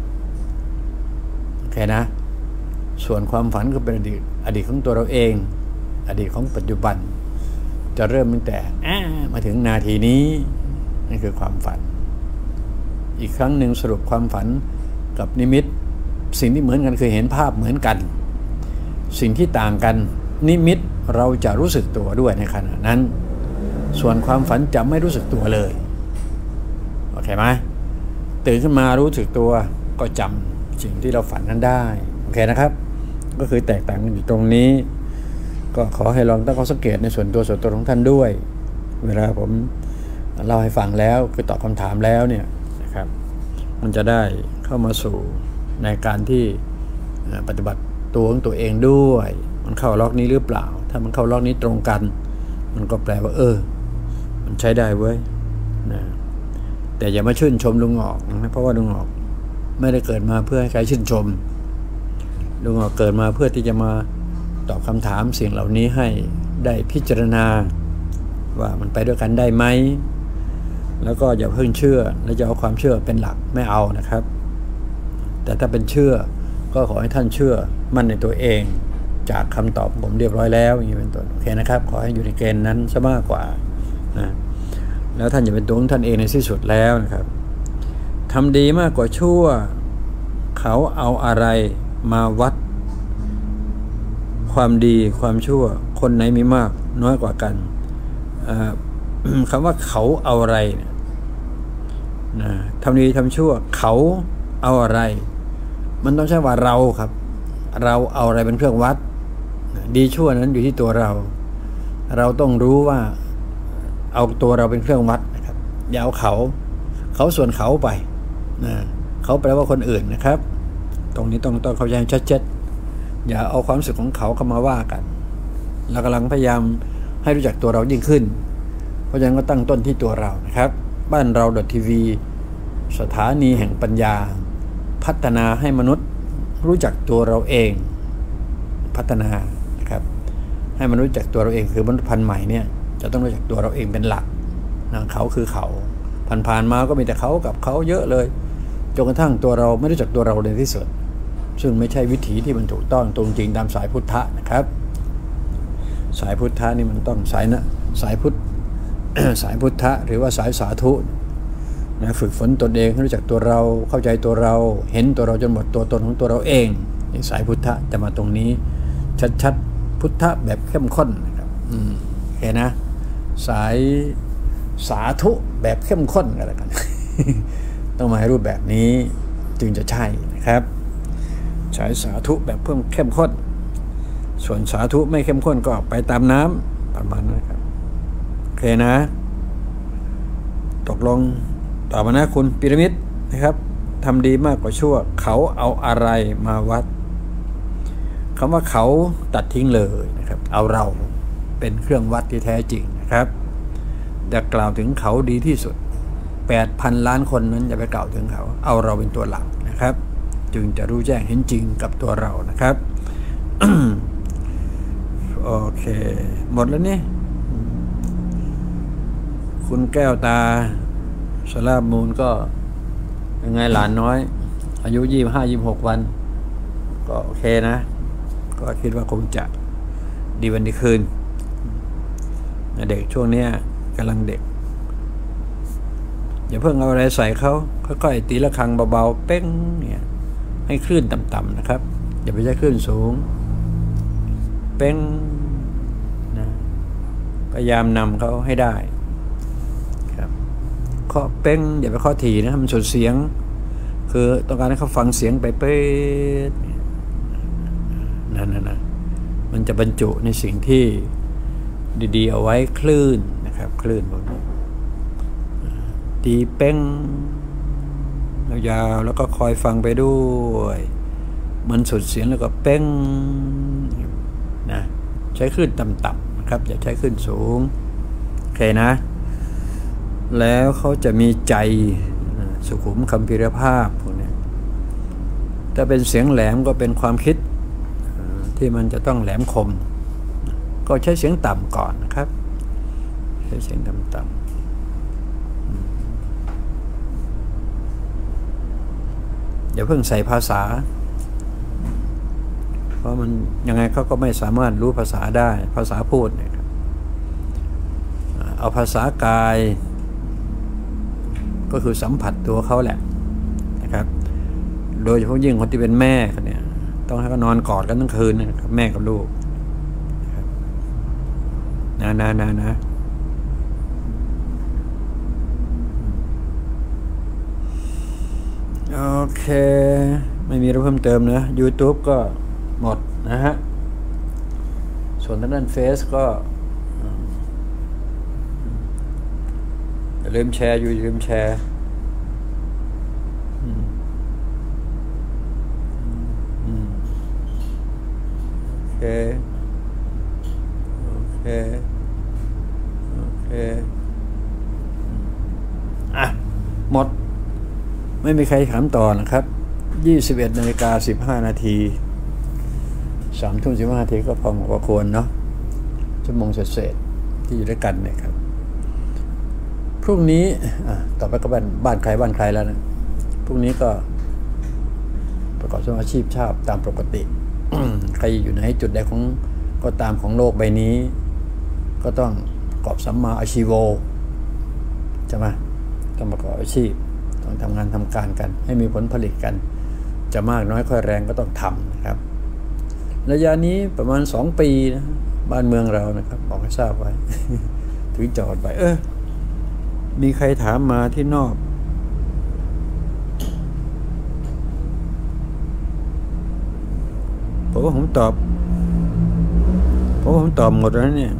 โอเคนะส่วนความฝันก็เป็นอดีตอดีตของตัวเราเองอดีตของปัจจุบันจะเริ่มตั้งแต่มาถึงนาทีนี้นี่คือความฝันอีกครั้งหนึ่งสรุปความฝันกับนิมิตสิ่งที่เหมือนกันคือเห็นภาพเหมือนกันสิ่งที่ต่างกันนิมิตเราจะรู้สึกตัวด้วยในขณะนั้นส่วนความฝันจะไม่รู้สึกตัวเลยโอเคไหมตื่นขึ้นมารู้สึกตัวก็จำสิ่งที่เราฝันนั้นได้โอเคนะครับก็คือแตกต่างกันอยู่ตรงนี้ก็ขอให้ลองตั้งข้อสังเกตในส่วนตัวส่วนตัวของท่านด้วยเวลาผมเล่าให้ฟังแล้วคือตอบคำถามแล้วเนี่ยนะครับมันจะได้เข้ามาสู่ในการที่ปฏิบัติตัวของตัวเองด้วยมันเข้าล็อกนี้หรือเปล่าถ้ามันเข้าล็อกนี้ตรงกันมันก็แปลว่าเออมันใช้ได้เว้ยนะแต่อย่ามาชื่นชมลุงออกนะเพราะว่าลุงออกไม่ได้เกิดมาเพื่อให้ใครชื่นชมลุงออกเกิดมาเพื่อที่จะมาตอบคำถามสิ่งเหล่านี้ให้ได้พิจารณาว่ามันไปด้วยกันได้ไหมแล้วก็อย่าเพิ่งเชื่อและจะเอาความเชื่อเป็นหลักไม่เอานะครับแต่ถ้าเป็นเชื่อก็ขอให้ท่านเชื่อมั่นในตัวเองจากคำตอบผมเรียบร้อยแล้วอย่างนี้เป็นต้นโอเคนะครับขอให้อยู่ในเกณฑ์นั้นซะมากกว่านะแล้วท่านจะเป็นตัวของท่านเองในที่สุดแล้วนะครับทำดีมากกว่าชั่วเขาเอาอะไรมาวัดความดีความชั่วคนไหนมีมากน้อยกว่ากันคำว่าเขาเอาอะไรนะทำดีทำชั่วเขาเอาอะไรมันต้องใช้ว่าเราครับเราเอาอะไรเป็นเครื่องวัดดีชั่วนั้นอยู่ที่ตัวเราเราต้องรู้ว่าเอาตัวเราเป็นเครื่องวัดนะครับอย่าเอาเขาเขาส่วนเขาไปนะเขาแปลว่าคนอื่นนะครับตรงนี้ต้องต้องเข้าใจชัดๆอย่าเอาความรู้สึกของเขาเข้ามาว่ากันเรากำลังพยายามให้รู้จักตัวเรายิ่งขึ้นเพราะฉะนั้นก็ตั้งต้นที่ตัวเรานะครับบ้านเรา.ทีวีสถานีแห่งปัญญาพัฒนาให้มนุษย์รู้จักตัวเราเองพัฒนานะครับให้มนุษย์รู้จักตัวเราเองคือมนุษย์พันธุ์ใหม่เนี่ยจะต้องรู้จักตัวเราเองเป็นหลักนะเขาคือเขาผ่านๆมาก็มีแต่เขากับเขาเยอะเลยจนกระทั่งตัวเราไม่รู้จักตัวเราเลยที่สุดซึ่งไม่ใช่วิถีที่มันถูกต้องตรงจริงตามสายพุทธะนะครับสายพุทธะนี่มันต้องสายนะสายพุทธ สายพุทธะหรือว่าสายสาธุนะฝึกฝนตนเองให้รู้จักตัวเราเข้าใจตัวเราเห็นตัวเราจนหมดตัวตนของตัวเราเองในสายพุทธะจะมาตรงนี้ชัดๆพุทธะแบบเข้มข้นนะครับอืมโอเคนะสายสาธุแบบเข้มข้นกันแล้วกัน ต้องมาให้รูปแบบนี้จึงจะใช่นะครับสายสาธุแบบเพิ่มเข้มข้นส่วนสาธุไม่เข้มข้นก็ไปตามน้ำประมาณนั้นครับโอเคนะตกลงต่อมานะคุณพีระมิดนะครับทำดีมากกว่าชั่วเขาเอาอะไรมาวัดคำว่าเขาตัดทิ้งเลยนะครับเอาเราเป็นเครื่องวัดที่แท้จริงนะครับจะกล่าวถึงเขาดีที่สุด แปดพัน ล้านคนนั้นจะไปกล่าวถึงเขาเอาเราเป็นตัวหลักนะครับจึงจะรู้แจ้งเห็นจริงกับตัวเรานะครับ โอเคหมดแล้วนี่คุณแก้วตาสลาบมูลก็ยังไงหลานน้อยอายุยี่สิบห้า ยี่สิบหกวันก็โอเคนะก็คิดว่าคงจะดีวันดีคืนเด็กช่วงนี้กำลังเด็กอย่าเพิ่งเอาอะไรใส่เขาค่อยๆตีละครังเบาๆเป้งเนี่ยให้คลื่นต่ำๆนะครับอย่าไปใช้คลื่นสูงเป้งนะพยายามนำเขาให้ได้ครับเคาะเป้งอย่าไปเคาะถี่นะมันสุดเสียงคือต้องการให้เขาฟังเสียงไปเป๊ะนั่นนะนะมันจะบรรจุในสิ่งที่ดีๆเอาไว้คลื่นนะครับคลื่นพวกนี้ตีเป้งยาวๆแล้วก็คอยฟังไปด้วยมันสุดเสียงแล้วก็เป้งนะใช้คลื่นต่ำๆนะครับอย่าใช้คลื่นสูงโอเคนะแล้วเขาจะมีใจสุขุมคัมภีรภาพพวกนี้ถ้าเป็นเสียงแหลมก็เป็นความคิดที่มันจะต้องแหลมคมก็ใช้เสียงต่ำก่อนนะครับใช้เสียงต่ำๆอย่าเพิ่งใส่ภาษาเพราะมันยังไงเขาก็ไม่สามารถรู้ภาษาได้ภาษาพูดเนี่ยครับเอาภาษากายก็คือสัมผัสตัวเขาแหละนะครับโดยเฉพาะยิ่งคนที่เป็นแม่เนี่ยต้องให้เขานอนกอดกันทั้งคืนนะครับแม่กับลูกนะนะนะนะโอเคไม่มีอะไรเพิ่มเติมนะ YouTube ก็หมดนะฮะส่วนทางด้านเฟซก็อย่าลืมแชร์อยู่อย่าลืมแชร์โอเคโอเคโอเคอ่ะหมดไม่มีใครถามต่อนะครับยี่สิบเอ็ดนาฬิกาสิบห้านาทีสามทุ่มสิบห้านาทีก็พอเหมาะควรเนาะชั่วโมงเศษๆที่อยู่ด้วยกันเนี่ยครับพรุ่งนี้ต่อไปก็บ้านบ้านใครบ้านใครแล้วนะพรุ่งนี้ก็ประกอบอาชีพชาติตามปกติ ใครอยู่ในจุดใดของก็ตามของโลกใบนี้ก็ต้องประกอบสัมมาอาชีโวใช่ไหมต้องประกอบอาชีพต้องทำงานทำการกันให้มีผลผลิตกันจะมากน้อยค่อยแรงก็ต้องทำนะครับระยะนี้ประมาณสองปีนะบ้านเมืองเรานะครับบอกให้ทราบไว้ ถือจอดไว้เออมีใครถามมาที่นอกผมว่าผมตอบผมว่าผมตอบหมดแล้วเนี่ย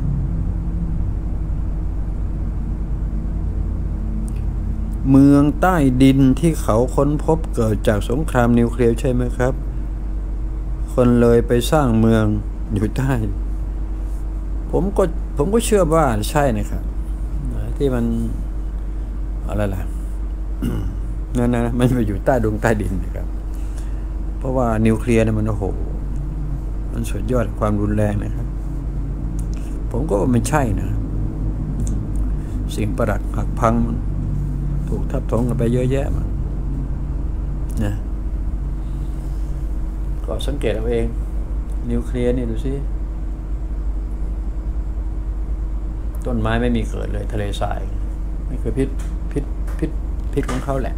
เมืองใต้ดินที่เขาค้นพบเกิดจากสงครามนิวเคลียร์ใช่ไหมครับคนเลยไปสร้างเมืองอยู่ใต้ผมก็ผมก็เชื่อว่าใช่นะครับที่มันอะไรล่ะ นั่นนะมันไปอยู่ใต้ดวงใต้ดินนะครับเพราะว่านิวเคลียร์เนี่ยมันโอ้โหมันสุดยอดความรุนแรงนะครับผมก็ว่าไม่ใช่นะสิ่งประหลาดหักพังถูกทับถมกันไปเยอะแยะมันนะก็สังเกตเอาเองนิวเคลียร์นี่ดูสิต้นไม้ไม่มีเกิดเลยทะเลทรายนี่คือพิษพิษพิษพิษของเขาแหละ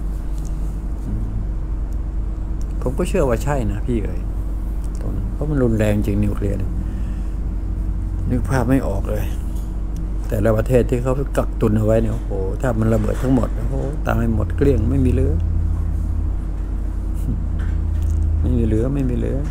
ผมก็เชื่อว่าใช่นะพี่เอ๋ยตรงนั้นเพราะมันรุนแรงจริงนิวเคลียร์นึกภาพไม่ออกเลยแต่ละประเทศที่เขากักตุนเอาไว้เนี่ยโอ้โหถ้ามันระเบิดทั้งหมดโอ้โหตายหมดเกลี้ยงไม่มีเหลือไม่มีเหลือไม่มีเหลือ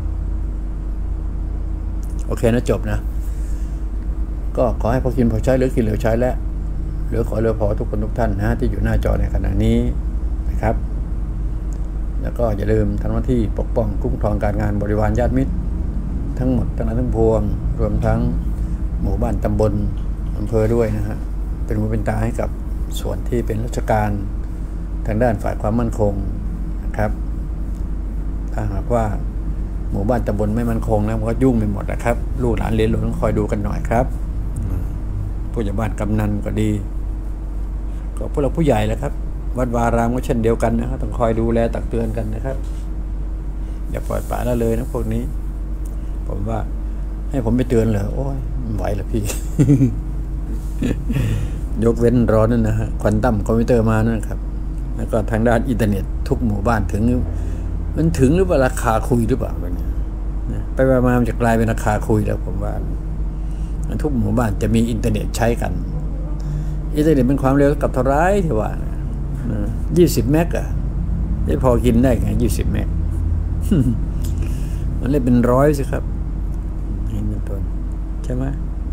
โอเคนะจบนะก็ขอให้พอกินพอใช้เหลือกินเหลือใช้แล้วเหลือขอเหลือพอทุกคนทุกท่านนะที่อยู่หน้าจอในขณะนี้นะครับแล้วก็อย่าลืมทำหน้าที่ปกป้องคุ้มครองการงานบริวารญาติมิตรทั้งหมดทั้งนั้นทั้งพวงรวมทั้งหมู่บ้านตำบลอำเภอด้วยนะฮะเป็นหูเป็นตาให้กับส่วนที่เป็นราชการทางด้านฝ่ายความมั่นคงนะครับถ้าหากว่าหมู่บ้านตำบลไม่มั่นคงนะมันก็ยุ่งไปหมดนะครับลูกหลานเลี้ยงหลวงคอยดูกันหน่อยครับผู้ใหญ่บ้านกำนันก็ดีก็พวกเราผู้ใหญ่แหละครับวัดวารามก็เช่นเดียวกันนะครับต้องคอยดูแลตักเตือนกันนะครับอย่าปล่อยปละละเลยนะพวกนี้ผมว่าให้ผมไปเตือนเหรอโอ้ยไม่ไหวละพี่ ยกเว้นร้อนนั่นนะฮะควอนตัมคอมพิวเตอร์มานั่นครับแล้วก็ทางด้านอินเทอร์เน็ตทุกหมู่บ้านถึงมันถึงหรือว่าราคาคุยหรือเปล่าเนี่ยไปมามันจะกลายเป็นราคาคุยแล้วผมว่าทุกหมู่บ้านจะมีอินเทอร์เน็ตใช้กันอินเทอร์เน็ตเป็นความเร็วกับเท่าไรที่ว่ายี่สิบเมกอะได้พอกินได้ไงยี่สิบเมก มันเลยเป็นร้อยสิครับนี่เป็นต้นใช่ไหม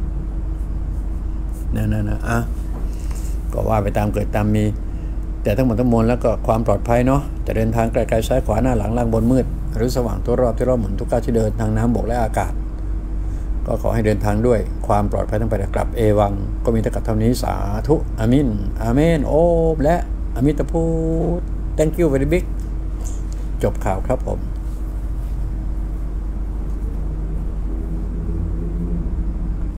นั่นๆๆอ่ะก็ว่าไปตามเกิดตามมีแต่ทั้งหมดทั้งมวลแล้วก็ความปลอดภัยเนาะจะเดินทางไกลๆซ้ายขวาหน้าหลังล่างบนมืดหรือสว่างตัวรอบที่รอบหมุนทุกก้าวที่เดินทางน้ำบกและอากาศก็ขอให้เดินทางด้วยความปลอดภัยทั้งไปและกลับเอวังก็มีแต่กับเท่านี้สาธุอามินอาเมนโอมและอมิตาพูด thank you very big จบข่าวครับผม